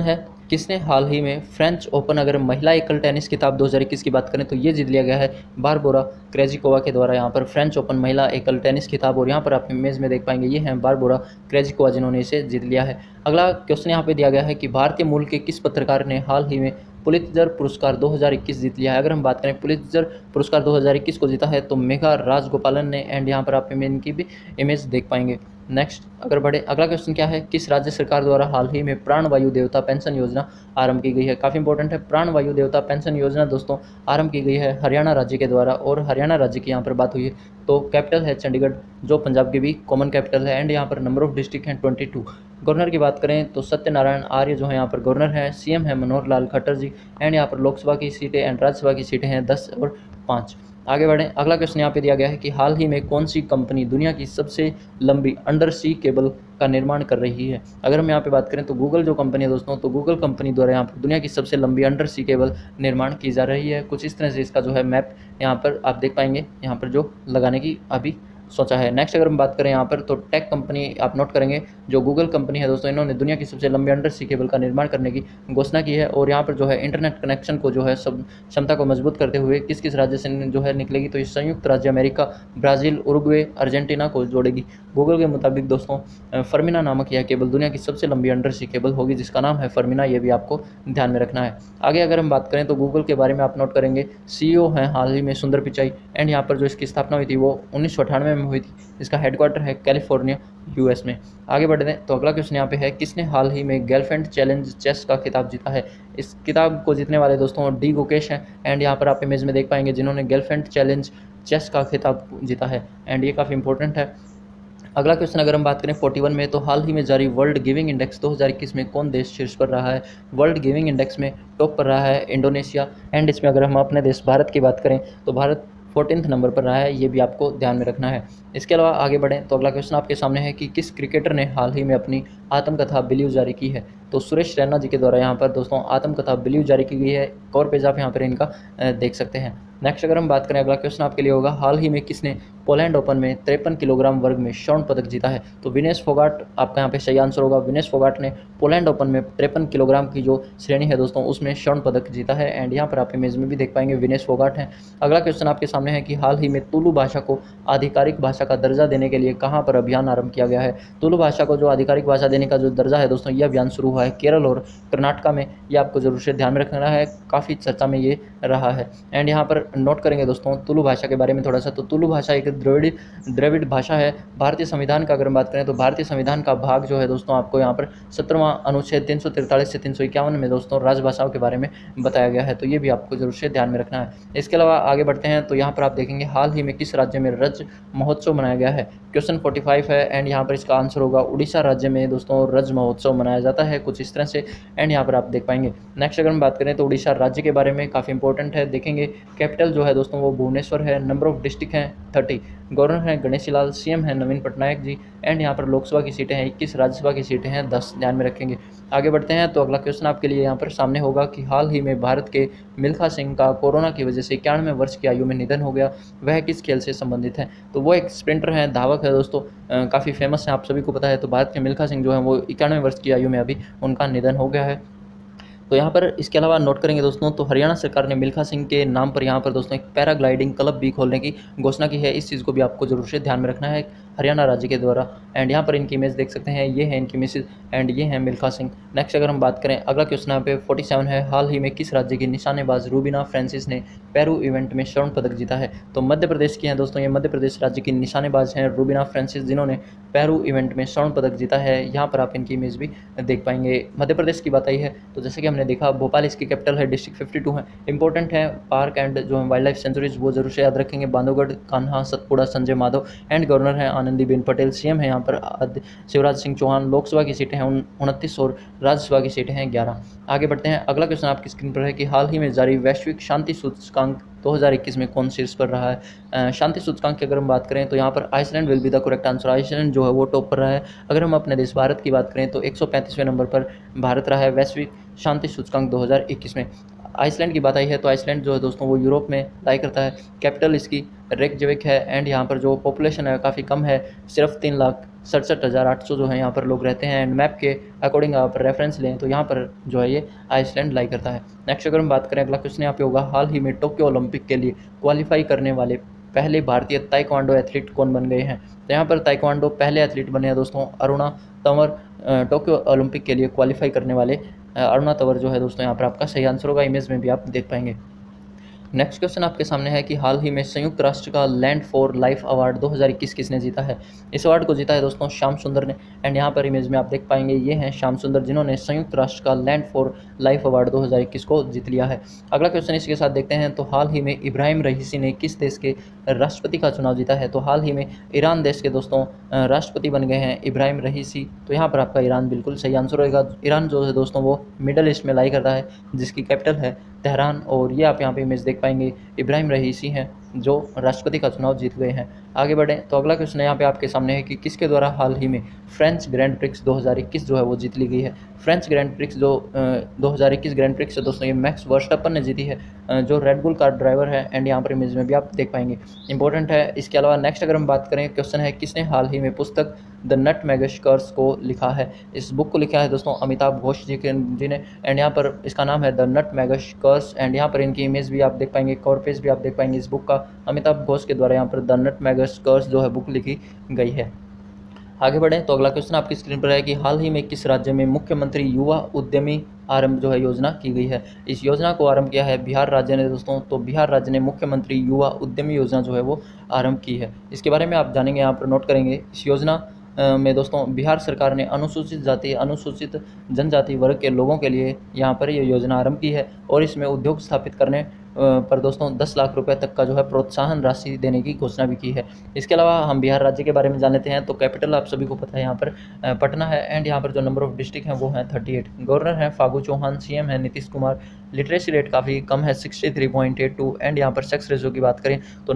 किसने हाल ही में फ्रेंच ओपन, अगर महिला एकल टेनिस खिताब 2021 की बात करें तो ये जीत लिया गया है बारबोरा क्रेजिकोवा के द्वारा, यहाँ पर फ्रेंच ओपन महिला एकल टेनिस खिताब। और यहाँ पर आप इमेज में देख पाएंगे ये हैं बारबोरा क्रेजिकोवा जिन्होंने इसे जीत लिया है। अगला क्वेश्चन यहाँ पे दिया गया है कि भारतीय मूल के किस पत्रकार ने हाल ही में पुलित्जर पुरस्कार 2021 जीत लिया है। अगर हम बात करें पुलित्जर पुरस्कार 2021 को जीता है तो मेघा राजगोपालन ने, एंड यहाँ पर आप इनकी भी इमेज देख पाएंगे। नेक्स्ट अगर बढ़े, अगला क्वेश्चन क्या है, किस राज्य सरकार द्वारा हाल ही में प्राण वायु देवता पेंशन योजना आरंभ की गई है। काफ़ी इंपॉर्टेंट है, प्राण वायु देवता पेंशन योजना दोस्तों आरंभ की गई है हरियाणा राज्य के द्वारा। और हरियाणा राज्य की यहाँ पर बात हुई है तो कैपिटल है चंडीगढ़, जो पंजाब की भी कॉमन कैपिटल है। एंड यहाँ पर नंबर ऑफ डिस्ट्रिक्ट हैं 22। गवर्नर की बात करें तो सत्यनारायण आर्य जो है यहाँ पर गवर्नर हैं। सीएम है मनोहर लाल खट्टर जी। एंड यहाँ पर लोकसभा की सीटें एंड राज्यसभा की सीटें हैं 10 और 5। आगे बढ़ें, अगला क्वेश्चन यहाँ पे दिया गया है कि हाल ही में कौन सी कंपनी दुनिया की सबसे लंबी अंडर सी केबल का निर्माण कर रही है। अगर हम यहाँ पे बात करें तो गूगल जो कंपनी है दोस्तों, तो गूगल कंपनी द्वारा यहाँ पर दुनिया की सबसे लंबी अंडर सी केबल निर्माण की जा रही है। कुछ इस तरह से इसका जो है मैप यहाँ पर आप देख पाएंगे, यहाँ पर जो लगाने की अभी सोचा है। नेक्स्ट अगर हम बात करें यहाँ पर तो टेक कंपनी आप नोट करेंगे, जो गूगल कंपनी है दोस्तों, इन्होंने दुनिया की सबसे लंबी अंडर सी केबल का निर्माण करने की घोषणा की है। और यहाँ पर जो है इंटरनेट कनेक्शन को जो है सब क्षमता को मजबूत करते हुए किस किस राज्य से जो है निकलेगी, तो ये संयुक्त राज्य अमेरिका, ब्राज़ील, उरुग्वे, अर्जेंटीना को जोड़ेगी। गूगल के मुताबिक दोस्तों फर्मिना नामक यह केबल दुनिया की सबसे लंबी अंडर सी केबल होगी, जिसका नाम है फर्मिना। ये भी आपको ध्यान में रखना है। आगे अगर हम बात करें तो गूगल के बारे में आप नोट करेंगे, CEO हैं हाल ही में सुंदर पिचाई। एंड यहाँ पर जो इसकी स्थापना हुई थी वो 1998 में हुई थी। इसका हेडक्वार्टर है कैलिफोर्निया US में। आगे बढ़ दें तो अगला क्वेश्चन यहाँ पे है, किसने हाल ही में गर्लफ्रेंड चैलेंज चेस का खिताब जीता है। इस किताब को जीतने वाले दोस्तों डी गुकेश हैं। एंड यहाँ पर आप इमेज में देख पाएंगे जिन्होंने गर्लफ्रेंड चैलेंज चेस का खिताब जीता है। एंड ये काफ़ी इंपॉर्टेंट है। अगला क्वेश्चन अगर हम बात करें 41 में तो हाल ही में जारी वर्ल्ड गिविंग इंडेक्स 2021 में कौन देश शीर्ष पर रहा है। वर्ल्ड गिविंग इंडेक्स में टॉप पर रहा है इंडोनेशिया। एंड इसमें अगर हम अपने देश भारत की बात करें तो भारत 14 नंबर पर रहा है। ये भी आपको ध्यान में रखना है। इसके अलावा आगे बढ़ें तो अगला क्वेश्चन आपके सामने है कि किस क्रिकेटर ने हाल ही में अपनी आत्मकथा बिलीव जारी की है। तो सुरेश रैना जी के द्वारा यहाँ पर दोस्तों आत्मकथा बिलीव जारी की गई है। कवर पेज आप यहाँ पर इनका देख सकते हैं। नेक्स्ट अगर हम बात करें, अगला क्वेश्चन आपके लिए होगा, हाल ही में किसने पोलैंड ओपन में 53 किलोग्राम वर्ग में स्वर्ण पदक जीता है। तो विनेश फोगाट आपका यहाँ पे सही आंसर होगा। विनेश फोगाट ने पोलैंड ओपन में 53 किलोग्राम की जो श्रेणी है दोस्तों उसमें स्वर्ण पदक जीता है। एंड यहाँ पर आप इमेज में भी देख पाएंगे विनेश फोगाट हैं। अगला क्वेश्चन आपके सामने है कि हाल ही में तुलु भाषा को आधिकारिक भाषा का दर्जा देने के लिए कहाँ पर अभियान आरंभ किया गया है। तुलु भाषा को जो आधिकारिक भाषा देने का जो दर्जा है दोस्तों, ये अभियान शुरू हुआ है केरल और कर्नाटका में। ये आपको जरूर से ध्यान में रखना है, काफ़ी चर्चा में ये रहा है। एंड यहाँ पर नोट करेंगे दोस्तों तुलु भाषा के बारे में थोड़ा सा। तो तुलु भाषा एक द्रविड़ भाषा है। भारतीय संविधान का अगर हम बात करें तो भारतीय संविधान का भाग जो है दोस्तों आपको यहाँ पर 17वां अनुच्छेद 343 से 351 में दोस्तों राजभाषाओं के बारे में बताया गया है। तो ये भी आपको जरूर से ध्यान में रखना है। इसके अलावा आगे बढ़ते हैं तो यहाँ पर आप देखेंगे हाल ही में किस राज्य में रज महोत्सव मनाया गया है। क्वेश्चन 45 है। एंड यहाँ पर इसका आंसर होगा उड़ीसा राज्य में दोस्तों रज महोत्सव मनाया जाता है कुछ इस तरह से। एंड यहाँ पर आप देख पाएंगे। नेक्स्ट अगर हम बात करें तो उड़ीसा राज्य के बारे में काफ़ी इंपॉर्टेंट है, देखेंगे कैपिटल जो है दोस्तों वो भुवनेश्वर है। नंबर ऑफ डिस्ट्रिक्ट हैं 30। गवर्नर हैं गणेशी लाल। सीएम हैं नवीन पटनायक जी। एंड यहाँ पर लोकसभा की सीटें हैं 21, राज्यसभा की सीटें हैं 10, ध्यान में रखेंगे। आगे बढ़ते हैं तो अगला क्वेश्चन आपके लिए यहाँ पर सामने होगा कि हाल ही में भारत के मिल्खा सिंह का कोरोना की वजह से 91 वर्ष की आयु में निधन हो गया। वह किस खेल से संबंधित है। तो वो एक स्प्रिंटर हैं, धावक है दोस्तों, काफ़ी फेमस है, आप सभी को पता है। तो भारत के मिल्खा सिंह जो है वो 91 वर्ष की आयु में अभी उनका निधन हो गया है। तो यहाँ पर इसके अलावा नोट करेंगे दोस्तों तो हरियाणा सरकार ने मिल्खा सिंह के नाम पर यहाँ पर दोस्तों एक पैराग्लाइडिंग क्लब भी खोलने की घोषणा की है। इस चीज़ को भी आपको जरूर से ध्यान में रखना है हरियाणा राज्य के द्वारा। एंड यहाँ पर इनकी इमेज देख सकते हैं, ये है इनकी मिसेज एंड ये है मिल्खा सिंह। नेक्स्ट अगर हम बात करें, अगला क्वेश्चन यहाँ पे 47 है। हाल ही में किस राज्य की निशानेबाज रूबीना फ्रांसिस ने पेरू इवेंट में स्वर्ण पदक जीता है। तो मध्य प्रदेश की हैं दोस्तों, ये मध्य प्रदेश राज्य की निशानेबाज हैं रूबीना फ्रांसिस, जिन्होंने पेरू इवेंट में स्वर्ण पदक जीता है। यहाँ पर आप इनकी इमेज भी देख पाएंगे। मध्य प्रदेश की बात आई है तो जैसे कि हमने देखा भोपाल इसकी कैपिटल है, डिस्ट्रिक्ट 52 है। इंपॉर्टेंट है पार्क एंड जो वाइल्ड लाइफ सेंचुरीज वो जरूर से याद रखेंगे, बांधवगढ़, कान्हा, सतपुड़ा, संजय माधव। एंड गवर्नर हैं आनंदीबेन पटेल। सीएम है यहाँ पर शिवराज सिंह चौहान। लोकसभा की सीटें हैं 29 और राज्यसभा की सीटें हैं 11। आगे बढ़ते हैं, अगला क्वेश्चन आपकी स्क्रीन पर है कि हाल ही में जारी वैश्विक शांति सूचकांक 2021 में कौन शीर्ष पर रहा है। शांति सूचकांक की अगर हम बात करें तो यहाँ पर Iceland will be the correct answer. Iceland जो है वो टॉप पर रहा है। अगर हम अपने देश भारत की बात करें तो 135वें नंबर पर भारत रहा है वैश्विक शांति सूचकांक 2021 में। आइसलैंड की बात आई है तो आइसलैंड जो है दोस्तों वो यूरोप में लाई करता है। कैपिटल इसकी रेकजेविक है। एंड यहाँ पर जो पॉपुलेशन है काफ़ी कम है, सिर्फ 3 लाख 67,800 जो है यहाँ पर लोग रहते हैं। एंड मैप के अकॉर्डिंग आप रेफरेंस लें तो यहाँ पर जो है ये आइसलैंड लाई करता है। नेक्स्ट अगर हम बात करें, अगला क्वेश्चन यहाँ पे होगा, हाल ही में टोक्यो ओलंपिक के लिए क्वालिफाई करने वाले पहले भारतीय ताइक्वांडो एथलीट कौन बन गए हैं? तो यहाँ पर ताइक्वांडो पहले एथलीट बने हैं दोस्तों अरुणा तंवर। टोक्यो ओलंपिक के लिए क्वालिफाई करने वाले अरुणा तंवर जो है दोस्तों यहाँ पर आपका सही आंसर होगा। इमेज में भी आप देख पाएंगे। नेक्स्ट क्वेश्चन आपके सामने है कि हाल ही में संयुक्त राष्ट्र का लैंड फॉर लाइफ अवार्ड 2021 किसने जीता है? इस अवार्ड को जीता है दोस्तों श्याम सुंदर ने। एंड यहाँ पर इमेज में आप देख पाएंगे ये हैं श्याम सुंदर, जिन्होंने संयुक्त राष्ट्र का लैंड फॉर लाइफ अवार्ड 2021 को जीत लिया है। अगला क्वेश्चन इसके साथ देखते हैं, तो हाल ही में इब्राहिम रईसी ने किस देश के राष्ट्रपति का चुनाव जीता है? तो हाल ही में ईरान देश के दोस्तों राष्ट्रपति बन गए हैं इब्राहिम रईसी। तो यहाँ पर आपका ईरान बिल्कुल सही आंसर होगा। ईरान जो है दोस्तों वो मिडल ईस्ट में लाई करता है, जिसकी कैपिटल है तेहरान। और ये आप यहाँ पे इमेज देख पाएंगे, इब्राहिम रईसी हैं जो राष्ट्रपति का चुनाव जीत गए हैं। आगे बढ़ें तो अगला क्वेश्चन यहाँ पे आपके सामने है कि किसके द्वारा हाल ही में फ्रेंच ग्रैंड प्रिक्स 2021 जो है वो जीत ली गई है? फ्रेंच ग्रैंड प्रिक्स जो 2021 ग्रैंड प्रिक्स है दोस्तों, ये मैक्स वर्स्टैपन ने जीती है, जो रेड बुल कार ड्राइवर है। एंड यहाँ पर इमेज में भी आप देख पाएंगे, इंपॉर्टेंट है। इसके अलावा नेक्स्ट अगर हम बात करें, क्वेश्चन है किसने हाल ही में पुस्तक द नटमेग कर्स को लिखा है? इस बुक को लिखा है दोस्तों अमिताभ घोष जी ने। एंड यहाँ पर इसका नाम है द नटमेग कर्स। एंड यहाँ पर इनकी इमेज भी आप देख पाएंगे, कवर पेज भी आप देख पाएंगे इस बुक का। अमिताभ घोष के द्वारा यहाँ पर द नटमेग कर्स जो है बुक लिखी गई है। आगे बढ़ें तो अगला क्वेश्चन आपकी स्क्रीन पर है कि हाल ही में किस राज्य में मुख्यमंत्री युवा उद्यमी आरंभ जो है योजना की गई है? इस योजना को आरंभ किया है बिहार राज्य ने दोस्तों। तो बिहार राज्य ने मुख्यमंत्री युवा उद्यमी योजना जो है वो आरंभ की है। इसके बारे में आप जानेंगे, यहाँ पर नोट करेंगे। इस योजना में दोस्तों बिहार सरकार ने अनुसूचित जाति अनुसूचित जनजाति वर्ग के लोगों के लिए यहाँ पर ये योजना आरंभ की है। और इसमें उद्योग स्थापित करने पर दोस्तों 10 लाख रुपए तक का जो है प्रोत्साहन राशि देने की घोषणा भी की है। इसके अलावा हम बिहार राज्य के बारे में जान लेते हैं। तो कैपिटल आप सभी को पता है यहाँ पर पटना है। एंड यहाँ पर जो नंबर ऑफ डिस्ट्रिक्ट हैं वो हैं 38। गवर्नर हैं फागू चौहान, सीएम है नीतीश कुमार। लिटरेसी रेट काफ़ी कम है 63.82। एंड यहाँ पर सेक्स रेशो की बात करें तो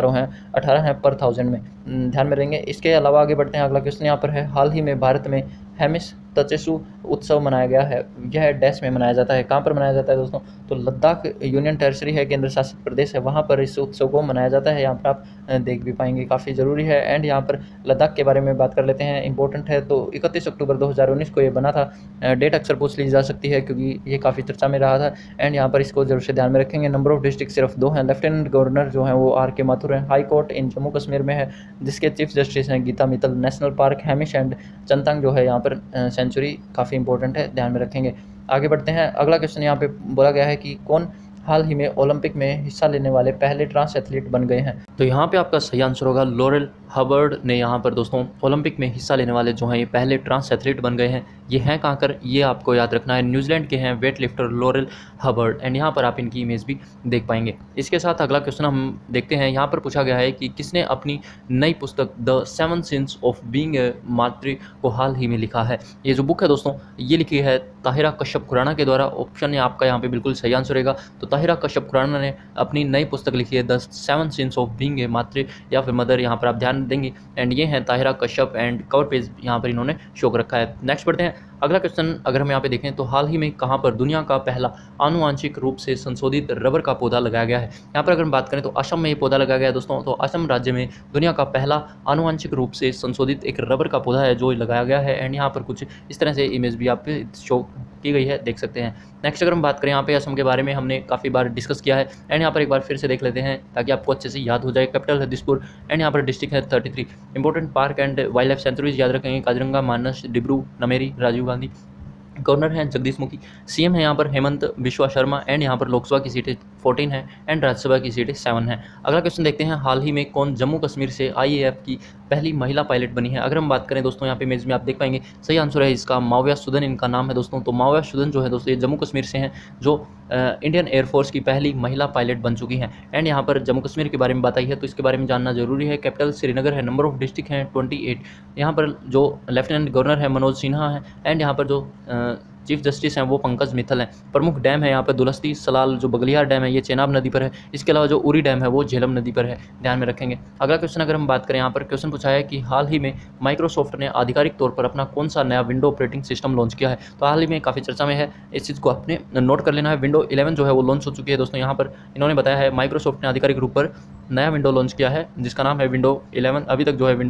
18 हैं पर 1000 में, ध्यान में रहेंगे। इसके अलावा आगे बढ़ते हैं। अगला क्वेश्चन यहाँ पर है, हाल ही में भारत में हेमिस तचेसु उत्सव मनाया गया है। यह डैश में मनाया जाता है, कहाँ पर मनाया जाता है दोस्तों? तो लद्दाख यूनियन टेरिटरी है, केंद्र शासित प्रदेश है, वहाँ पर इस उत्सव को मनाया जाता है। यहाँ पर आप देख भी पाएंगे, काफ़ी ज़रूरी है। एंड यहाँ पर लद्दाख के बारे में बात कर लेते हैं, इंपॉर्टेंट है। तो 31 अक्टूबर 2019 को ये बना था। डेट अक्सर पूछ ली जा सकती है क्योंकि ये काफ़ी चर्चा में रहा था। एंड यहाँ पर इसको जरूर से ध्यान में रखेंगे। नंबर ऑफ डिस्ट्रिक्ट सिर्फ 2 हैं। लेफ्टिनेंट गवर्नर जो हैं वो आर.के. माथुर हैं। High court in Jammu Kashmir में है, जिसके चीफ जस्टिस हैं Geeta Mittal. National park Hemis and Changthang जो है यहाँ पर सेंचुरी काफ़ी इंपॉर्टेंट है, ध्यान में रखेंगे। आगे बढ़ते हैं। अगला क्वेश्चन यहाँ पे बोला गया है कि कौन हाल ही में ओलंपिक में हिस्सा लेने वाले पहले ट्रांस एथलीट बन गए हैं? तो यहाँ पे आपका सही आंसर होगा लॉरेल हबर्ड ने यहाँ पर दोस्तों ओलंपिक में हिस्सा लेने वाले जो हैं ये पहले ट्रांस एथलीट बन गए हैं। ये हैं कहाँ कर, ये आपको याद रखना है, न्यूजीलैंड के हैं weight lifter Laurel Hubbard. And यहाँ पर आप इनकी इमेज भी देख पाएंगे। इसके साथ अगला क्वेश्चन हम देखते हैं। यहाँ पर पूछा गया है कि किसने अपनी नई पुस्तक the 7 sins of being a mother को हाल ही में लिखा है? ये जो बुक है दोस्तों ये लिखी है ताहिरा कश्यप खुराना के द्वारा। ऑप्शन है आपका यहाँ पे बिल्कुल सही आंसर रहेगा। तो ताहिरा कश्यप खुराना ने अपनी नई पुस्तक लिखी है the 7 sins of being a mother या फिर मदर, यहाँ पर आप ध्यान देंगे। एंड ये हैं Tahira Kashyap and cover page यहाँ पर इन्होंने शो कर रखा है। नेक्स्ट बढ़ते हैं। अगला क्वेश्चन अगर हम यहाँ पे देखें तो हाल ही में कहाँ पर दुनिया का पहला आनुवांशिक रूप से संशोधित रबर का पौधा लगाया गया है? यहाँ पर अगर हम बात करें तो असम में ये पौधा लगाया गया है दोस्तों। तो असम राज्य में दुनिया का पहला आनुवांशिक रूप से संशोधित एक रबर का पौधा है जो लगाया गया है। एंड यहाँ पर कुछ इस तरह से इमेज भी आप शो की गई है, देख सकते हैं। नेक्स्ट अगर हम बात करें यहाँ पे असम के बारे में हमने काफ़ी बार डिस्कस किया है। एंड यहाँ पर एक बार फिर से देख लेते हैं ताकि आपको अच्छे से याद हो जाए। कैपिटल है दिसपुर। एंड यहाँ पर डिस्ट्रिक्ट है 33। Important park and wildlife sanctuaries याद रखेंगे, काजीरंगा, मानस, डिब्रू, नमेरी, राजीव गांधी। गवर्नर हैं जगदीश मुखी। सीएम है यहाँ पर हेमंत बिश्वा शर्मा। एंड यहाँ पर लोकसभा की सीटें 14 हैं एंड राज्यसभा की सीटें 7 हैं। अगला क्वेश्चन देखते हैं, हाल ही में कौन जम्मू कश्मीर से IAF की पहली महिला पायलट बनी है? अगर हम बात करें दोस्तों यहाँ पे इमेज में आप देख पाएंगे, सही आंसर है इसका माविया सुदन इनका नाम है दोस्तों। तो माविया सुदन जो है दोस्तों ये जम्मू कश्मीर से हैं जो इंडियन एयरफोर्स की पहली महिला पायलट बन चुकी हैं। एंड यहाँ पर जम्मू कश्मीर के बारे में बात आई है तो इसके बारे में जानना जरूरी है। कैपिटल श्रीनगर है। नंबर ऑफ डिस्ट्रिक्ट हैं 28। यहाँ पर जो लेफ्टिनेंट गवर्नर है मनोज सिन्हा है। एंड यहाँ पर जो चीफ जस्टिस हैं वो पंकज मित्तल हैं। प्रमुख डैम है यहाँ पर दुलस्ती सलाल, जो बगलियार डैम है ये चेनाब नदी पर है। इसके अलावा जो उरी डैम है वो झेलम नदी पर है, ध्यान में रखेंगे। अगला क्वेश्चन अगर हम बात करें, यहाँ पर क्वेश्चन पूछा है कि हाल ही में माइक्रोसॉफ्ट ने आधिकारिक तौर पर अपना कौन सा नया विंडो ऑपरेटिंग सिस्टम लॉन्च किया है? तो हाल ही में काफ़ी चर्चा में है, इस चीज़ को आपने नोट कर लेना है। विंडो 11 जो है वो लॉन्च हो चुकी है दोस्तों। यहाँ पर इन्होंने बताया है माइक्रोसॉफ्ट ने आधिकारिक रूप पर नया विंडो लॉन्च किया है जिसका नाम है विंडो 11। अभी तक जो है विंडो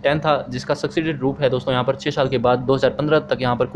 10 था, जिसका सक्सीडेड रूप है दोस्तों यहाँ पर 6 साल के बाद 2015 तक यहाँ पर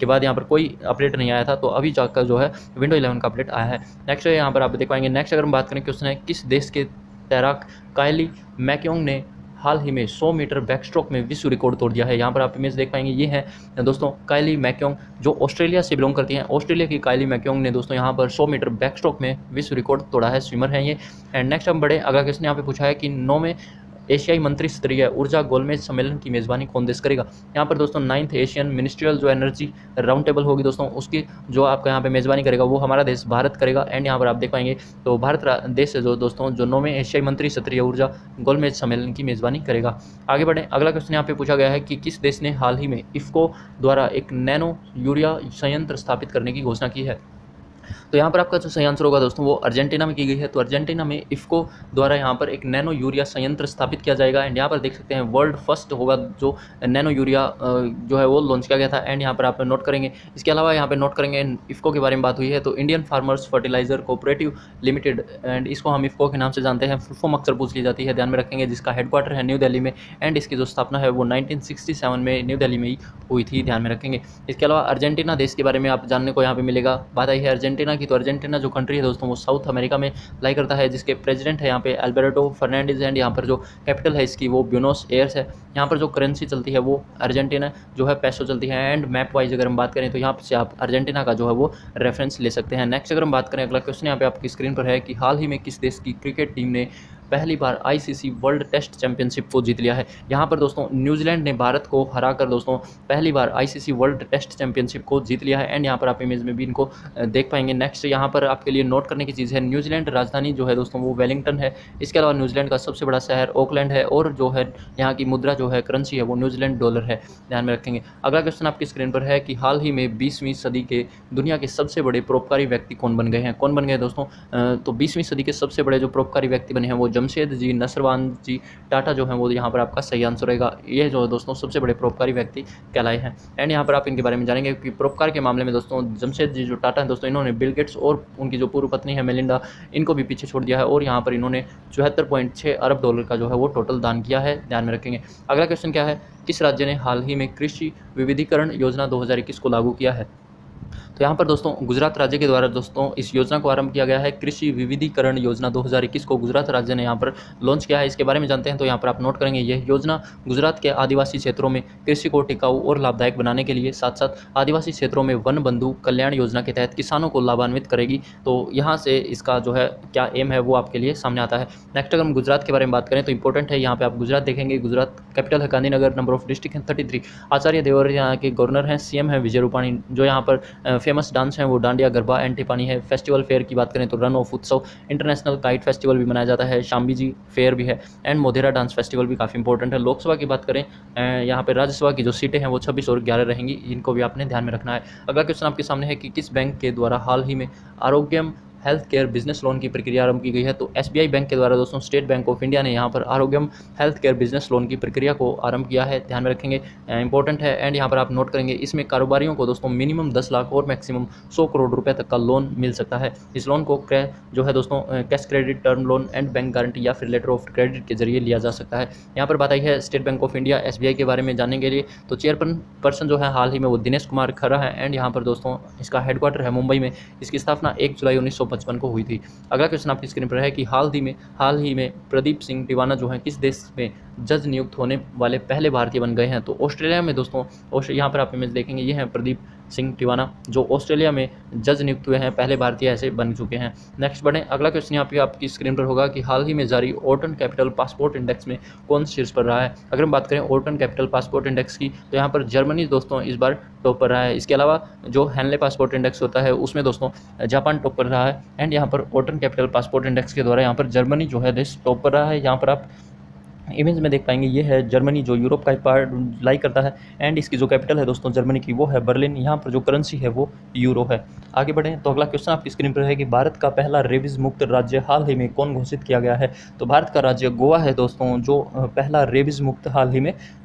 कोई अपडेट नहीं आया था। तो अभी जाकर जो है विंडो 11 का अपडेट आया है। नेक्स्ट है यहाँ पर आप देख पाएंगे। नेक्स्ट अगर हम बात करें कि उसने किस देश के तैराक कायली मैक्योंग ने हाल ही में 100 मीटर बैकस्ट्रोक में विश्व रिकॉर्ड तोड़ दिया है। यहाँ पर आप इमेज देख पाएंगे, ये है दोस्तों कायली मैक्योंग, जो ऑस्ट्रेलिया से बिलोंग करती हैं। ऑस्ट्रेलिया की कायली मैक्योंग ने दोस्तों यहाँ पर 100 मीटर बैकस्ट्रोक में विश्व रिकॉर्ड तोड़ा है, स्विमर है ये। एंड नेक्स्ट हम बढ़े, अगला क्वेश्चन यहाँ पे पूछा है कि 9वें एशियाई मंत्री स्तरीय ऊर्जा गोलमेज सम्मेलन की मेज़बानी कौन देश करेगा। यहाँ पर दोस्तों 9th एशियन मिनिस्ट्रियल जो एनर्जी राउंड टेबल होगी दोस्तों, उसकी जो आपका यहाँ पे मेज़बानी करेगा वो हमारा देश भारत करेगा। एंड यहाँ पर आप देख पाएंगे तो भारत देश है जो दोस्तों जो 9वें एशियाई मंत्री स्तरीय ऊर्जा गोलमेज सम्मेलन की मेज़बानी करेगा। आगे बढ़ें, अगला क्वेश्चन यहाँ पे पूछा गया है कि किस देश ने हाल ही में इफ्को द्वारा एक नैनो यूरिया संयंत्र स्थापित करने की घोषणा की है। तो यहाँ पर आपका जो सही आंसर होगा दोस्तों वो अर्जेंटीना में की गई है। तो अर्जेंटीना में इफ्को द्वारा यहाँ पर एक नैनो यूरिया संयंत्र स्थापित किया जाएगा। एंड यहाँ पर देख सकते हैं वर्ल्ड फर्स्ट होगा जो नैनो यूरिया जो है वो लॉन्च किया गया था। एंड यहाँ पर आप नोट करेंगे, इसके अलावा यहाँ पर नोट करेंगे इफ्को के बारे में बात हुई है तो Indian farmers fertiliser cooperative limited, and इसको हम इफ्को के नाम से जानते हैं। फुल फॉर्म अक्सर पूछ ली जाती है, ध्यान में रखेंगे, जिसका हेडक्वार्टर है न्यू दिल्ली में। एंड इसकी जो स्थापना है वो 1967 में न्यू दिल्ली में ही हुई थी, ध्यान में रखेंगे। इसके अलावा अर्जेंटीना देश के बारे में आप जानने को यहाँ पे मिलेगा। बात आई है अर्जेंटीना की, तो अर्जेंटीना जो कंट्री है दोस्तों वो साउथ अमेरिका में लाई करता है, जिसके प्रेसिडेंट है यहाँ पे अल्बर्टो फर्नांडिस। एंड यहाँ पर जो कैपिटल है इसकी वो ब्यूनोस एयर्स है। यहाँ पर जो करेंसी चलती है वो अर्जेंटीना जो है पैसो चलती है। एंड मैप वाइज अगर हम बात करें तो यहाँ से आप अर्जेंटीना का जो है वो रेफरेंस ले सकते हैं। नेक्स्ट अगर हम बात करें, अगला क्वेश्चन यहाँ पे आपकी स्क्रीन पर है कि हाल ही में किस देश की क्रिकेट टीम ने पहली बार आईसीसी वर्ल्ड टेस्ट चैंपियनशिप को जीत लिया है। यहाँ पर दोस्तों न्यूजीलैंड ने भारत को हराकर दोस्तों पहली बार आईसीसी वर्ल्ड टेस्ट चैंपियनशिप को जीत लिया है। एंड यहाँ पर आप इमेज में भी इनको देख पाएंगे। नेक्स्ट यहाँ पर आपके लिए नोट करने की चीज़ है, न्यूजीलैंड राजधानी जो है दोस्तों वो वेलिंगटन है। इसके अलावा न्यूजीलैंड का सबसे बड़ा शहर ऑकलैंड है, और जो है यहाँ की मुद्रा जो है करेंसी है वो न्यूजीलैंड डॉलर है, ध्यान में रखेंगे। अगला क्वेश्चन आपकी स्क्रीन पर है कि हाल ही में 20वीं सदी के दुनिया के सबसे बड़े परोपकारी व्यक्ति कौन बन गए हैं। कौन बन गए दोस्तों, तो 20वीं सदी के सबसे बड़े जो परोपकारी व्यक्ति बने हैं वो जमशेद जी, नसरवान जी, टाटा जो है वो यहाँ पर आपका सही आंसर रहेगा। ये जो है दोस्तों सबसे बड़े परोपकारी व्यक्ति कहलाए हैं। एंड यहाँ पर आप इनके बारे में जानेंगे कि परोपकार के मामले में दोस्तों जमशेद जी जो टाटा है दोस्तों, इन्होंने बिल गेट्स और उनकी जो पूर्व पत्नी है मेलिंडा, इनको भी पीछे छोड़ दिया है। और यहाँ पर इन्होंने 74.6 अरब डॉलर का जो है वो टोटल दान किया है, ध्यान में रखेंगे। अगला क्वेश्चन क्या है, किस राज्य ने हाल ही में कृषि विविधीकरण योजना 2021 को लागू किया है। तो यहाँ पर दोस्तों गुजरात राज्य के द्वारा दोस्तों इस योजना को आरंभ किया गया है। कृषि विविधीकरण योजना 2021 को गुजरात राज्य ने यहाँ पर लॉन्च किया है। इसके बारे में जानते हैं तो यहाँ पर आप नोट करेंगे, यह योजना गुजरात के आदिवासी क्षेत्रों में कृषि को टिकाऊ और लाभदायक बनाने के लिए साथ साथ आदिवासी क्षेत्रों में वन बंधु कल्याण योजना के तहत किसानों को लाभान्वित करेगी। तो यहाँ से इसका जो है क्या एम है वो आपके लिए सामने आता है। नेक्स्ट अगर हम गुजरात के बारे में बात करें तो इंपॉर्टेंट है, यहाँ पे आप गुजरात देखेंगे। गुजरात कैपिटल है गांधीनगर, नंबर ऑफ डिस्ट्रिक्ट है 33। आचार्य देवव्रत यहाँ के गवर्नर हैं, सीएम है विजय रूपाणी। जो यहाँ पर फेमस डांस है वो डांडिया, गरबा एंड टिपानी है। फेस्टिवल फेयर की बात करें तो रन ऑफ उत्सव, इंटरनेशनल काइट फेस्टिवल भी मनाया जाता है, शाम्बी जी फेयर भी है, एंड मोधेरा डांस फेस्टिवल भी काफ़ी इंपॉर्टेंट है। लोकसभा की बात करें, यहाँ पे राज्यसभा की जो सीटें हैं वो 26 और 11 रहेंगी, इनको भी आपने ध्यान में रखना है। अगला क्वेश्चन आपके सामने है कि किस बैंक के द्वारा हाल ही में Arogyam health care business loan की प्रक्रिया आरंभ की गई है। तो एसबीआई बैंक के द्वारा दोस्तों स्टेट बैंक ऑफ इंडिया ने यहाँ पर Arogyam health care business loan की प्रक्रिया को आरंभ किया है, ध्यान में रखेंगे, इंपॉर्टेंट है। एंड यहाँ पर आप नोट करेंगे, इसमें कारोबारियों को दोस्तों मिनिमम 10 लाख और मैक्सिमम 100 करोड़ रुपए तक का लोन मिल सकता है। इस लोन को जो है दोस्तों cash credit, term loan and bank guarantee या फिर लेटर ऑफ क्रेडिट के जरिए लिया जा सकता है। यहाँ पर बात आई है State Bank of India SBI के बारे में जानने के लिए, तो चेयरपर्सन जो है हाल ही में वो दिनेश कुमार खरा है। एंड यहाँ पर दोस्तों इसका हेडक्वार्टर है मुंबई में। इसकी स्थापना 1 जुलाई 1955 को हुई थी। अगला क्वेश्चन आपकी स्क्रीन पर है कि हाल ही में प्रदीप सिंह टिवाना जो है किस देश में जज नियुक्त होने वाले पहले भारतीय बन गए हैं। तो ऑस्ट्रेलिया में दोस्तों, यहाँ पर आप इमेज देखेंगे, ये हैं प्रदीप सिंह टिवाना जो ऑस्ट्रेलिया में जज नियुक्त हुए हैं, पहले भारतीय ऐसे बन चुके हैं। नेक्स्ट बढ़ें, अगला क्वेश्चन यहाँ पे आपकी स्क्रीन पर होगा कि हाल ही में जारी ऑर्टन कैपिटल पासपोर्ट इंडेक्स में कौन शीर्ष पर रहा है। अगर हम बात करें ऑर्टन कैपिटल पासपोर्ट इंडेक्स की, तो यहाँ पर जर्मनी दोस्तों इस बार टॉप पर रहा है। इसके अलावा जो हैनले पासपोर्ट इंडेक्स होता है उसमें दोस्तों जापान टॉप पर रहा है। एंड यहाँ पर ऑर्टन कैपिटल पासपोर्ट इंडेक्स के द्वारा यहाँ पर जर्मनी जो है देश टॉप पर रहा है। यहाँ पर आप इमेज में देख पाएंगे, ये है जर्मनी जो यूरोप का पार्ट लाई करता है। एंड इसकी जो कैपिटल है दोस्तों जर्मनी की वो है बर्लिन। यहाँ पर जो करेंसी है वो यूरो है। आगे बढ़ें तो अगला क्वेश्चन आपकी स्क्रीन पर है कि भारत का पहला रेबीज मुक्त राज्य हाल ही में कौन घोषित किया गया है। तो भारत का राज्य गोवा है दोस्तों, जो पहला रेबीज मुक्त हाल ही में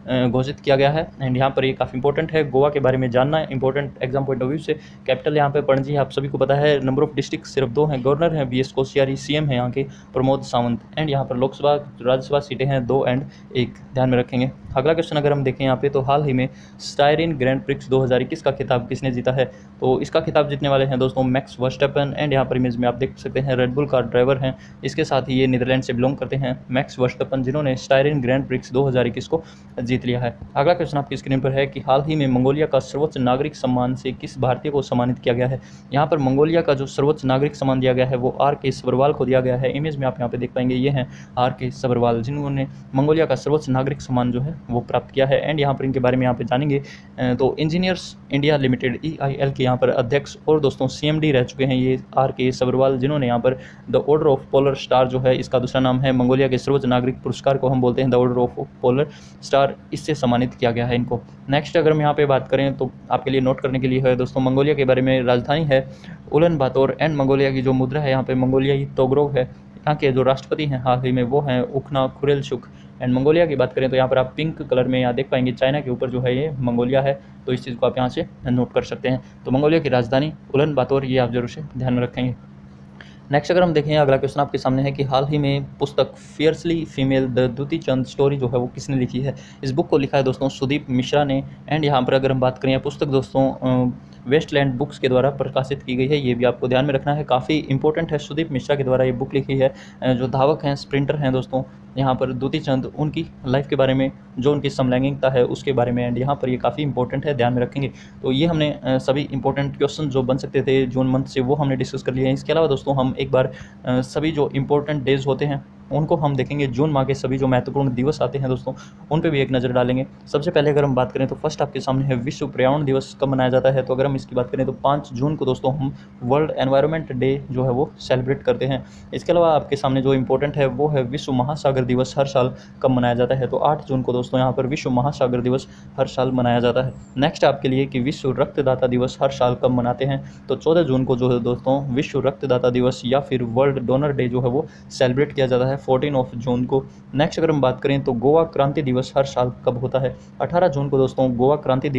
घोषित किया गया है। एंड यहाँ पर ये काफ़ी इंपॉर्टेंट है, गोवा के बारे में जानना important exam point of view से। कैपिटल यहाँ पे पणजी है, आप सभी को पता है। नंबर ऑफ डिस्ट्रिक्ट सिर्फ 2 हैं, गवर्नर हैं BS कोश्यारी, CM है यहाँ के प्रमोद सावंत। एंड यहाँ पर लोकसभा राज्यसभा सीटें हैं 2 एंड 1, ध्यान में रखेंगे। अगला क्वेश्चन अगर हम देखें यहाँ पे, तो हाल ही में स्टायरिन ग्रैंड प्रिक्स 2021 का खिताब किसने जीता है? तो इसका खिताब जीतने वाले हैं दोस्तों मैक्स वर्स्टैपन। एंड यहाँ पर इमेज में आप देख सकते हैं रेड बुल कार ड्राइवर हैं, इसके साथ ही ये नीदरलैंड से बिलोंग करते हैं, मैक्स वर्स्टैपन, जिन्होंने स्टायरिन ग्रैंड प्रिक्स 2021 को जीत लिया है। अगला क्वेश्चन आपकी स्क्रीन पर है कि हाल ही में मंगोलिया का सर्वोच्च नागरिक सम्मान से किस भारतीय को सम्मानित किया गया है? यहाँ पर मंगोलिया का जो सर्वोच्च नागरिक सम्मान दिया गया है वो RK सब्रवाल को दिया गया है। इमेज में आप यहाँ पे देख पाएंगे, ये हैं RK सब्रवाल, जिन्होंने मंगोलिया का सर्वोच्च नागरिक सम्मान जो है वो प्राप्त किया है। एंड यहाँ पर इनके बारे में यहाँ पे जानेंगे। तो इंजीनियर्स इंडिया लिमिटेड EIL के यहाँ पर अध्यक्ष और दोस्तों CMD रह चुके हैं ये RK सब्रवाल, जिन्होंने यहाँ पर the Order of Polar Star जो है, इसका दूसरा नाम है मंगोलिया के सर्वोच्च नागरिक पुरस्कार को हम बोलते हैं the Order of Polar Star, इससे सम्मानित किया गया है इनको। नेक्स्ट अगर हम यहाँ पे बात करें तो आपके लिए नोट करने के लिए है दोस्तों, मंगोलिया के बारे में राजधानी है उलन बातोर। एंड मंगोलिया की जो मुद्रा है यहाँ पे मंगोलियाई तोग्रोव है। यहाँ के जो राष्ट्रपति हैं हाल ही में वो हैं उखना खुरेलशुक। एंड मंगोलिया की बात करें तो यहाँ पर आप पिंक कलर में यहाँ देख पाएंगे, चाइना के ऊपर जो है ये मंगोलिया है, तो इस चीज़ को आप यहाँ से नोट कर सकते हैं। तो मंगोलिया की राजधानी उलन बातोर, ये आप जरूर से ध्यान में रखेंगे। नेक्स्ट अगर हम देखें, अगला क्वेश्चन आपके सामने है कि हाल ही में पुस्तक fiercely female the Dutee Chand story जो है वो किसने लिखी है? इस बुक को लिखा है दोस्तों सुदीप मिश्रा ने। एंड यहाँ पर अगर हम बात करें, पुस्तक दोस्तों वेस्टलैंड बुक्स के द्वारा प्रकाशित की गई है, ये भी आपको ध्यान में रखना है, काफ़ी इंपॉर्टेंट है। सुदीप मिश्रा के द्वारा ये बुक लिखी है। जो धावक हैं, स्प्रिंटर हैं दोस्तों यहाँ पर द्युति चंद, उनकी लाइफ के बारे में, जो उनकी समलैंगिकता है उसके बारे में। एंड यहाँ पर ये काफ़ी इंपॉर्टेंट है, ध्यान में रखेंगे। तो ये हमने सभी इंपॉर्टेंट क्वेश्चन जो बन सकते थे जून मंथ से वो हमने डिस्कस कर लिए हैं। इसके अलावा दोस्तों हम एक बार सभी जो इंपॉर्टेंट डेज होते हैं उनको हम देखेंगे। जून माह के सभी जो महत्वपूर्ण दिवस आते हैं दोस्तों उन पे भी एक नज़र डालेंगे। सबसे पहले अगर हम बात करें तो फर्स्ट आपके सामने है विश्व पर्यावरण दिवस कब मनाया जाता है? तो अगर हम इसकी बात करें तो 5 जून को दोस्तों हम वर्ल्ड एनवायरनमेंट डे जो है वो सेलिब्रेट करते हैं। इसके अलावा आपके सामने जो इंपॉर्टेंट है वो है विश्व महासागर दिवस हर साल कब मनाया जाता है? तो 8 जून को दोस्तों यहाँ पर विश्व महासागर दिवस हर साल मनाया जाता है। नेक्स्ट आपके लिए कि विश्व रक्तदाता दिवस हर साल कब मनाते हैं? तो 14 जून को जो है दोस्तों विश्व रक्तदाता दिवस या फिर वर्ल्ड डोनर डे जो है वो सेलिब्रेट किया जाता है 14 जून को। नेक्स्ट अगर हम बात करें तो गोवा क्रांति दिवस हर साल कब होता है? 18 जून को दोस्तों गोवा क्रांति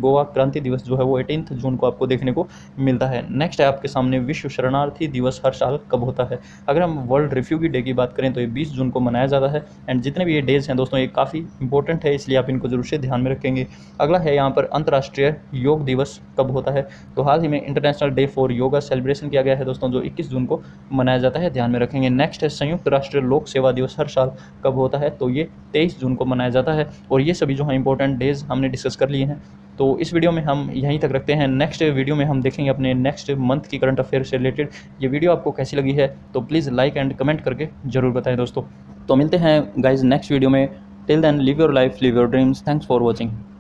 दिवस जो है वो 18 जून को आपको देखने को मिलता है। नेक्स्ट है आपके सामने विश्व शरणार्थी दिवस हर साल कब होता है? अगर हम वर्ल्ड रिफ्यूजी डे की बात करें तो ये 20 जून को मनाया जाता है। एंड जितने भी ये डेज हैं दोस्तों ये काफ़ी इंपॉर्टेंट है, इसलिए आप इनको जरूर से ध्यान में रखेंगे। अगला है यहाँ पर अंतर्राष्ट्रीय योग दिवस कब होता है? तो हाल ही में International Day for Yoga celebration किया गया है दोस्तों, जो 21 जून को मनाया जाता है, ध्यान में रखेंगे। नेक्स्ट है संयुक्त राष्ट्र लोक सेवा दिवस हर साल कब होता है? तो ये 23 जून को मनाया जाता है। और ये सभी जो है इंपॉर्टेंट डेज हमने डिस्कस कर लिए हैं। तो इस वीडियो में हम यहीं तक रखते हैं। नेक्स्ट वीडियो में हम देखेंगे अपने नेक्स्ट मंथ की करंट अफेयर से रिलेटेड। ये वीडियो आपको कैसी लगी है तो प्लीज़ लाइक एंड कमेंट करके ज़रूर बताएं दोस्तों। तो मिलते हैं गाइज नेक्स्ट वीडियो में। Till then live your life, live your dreams. Thanks for watching.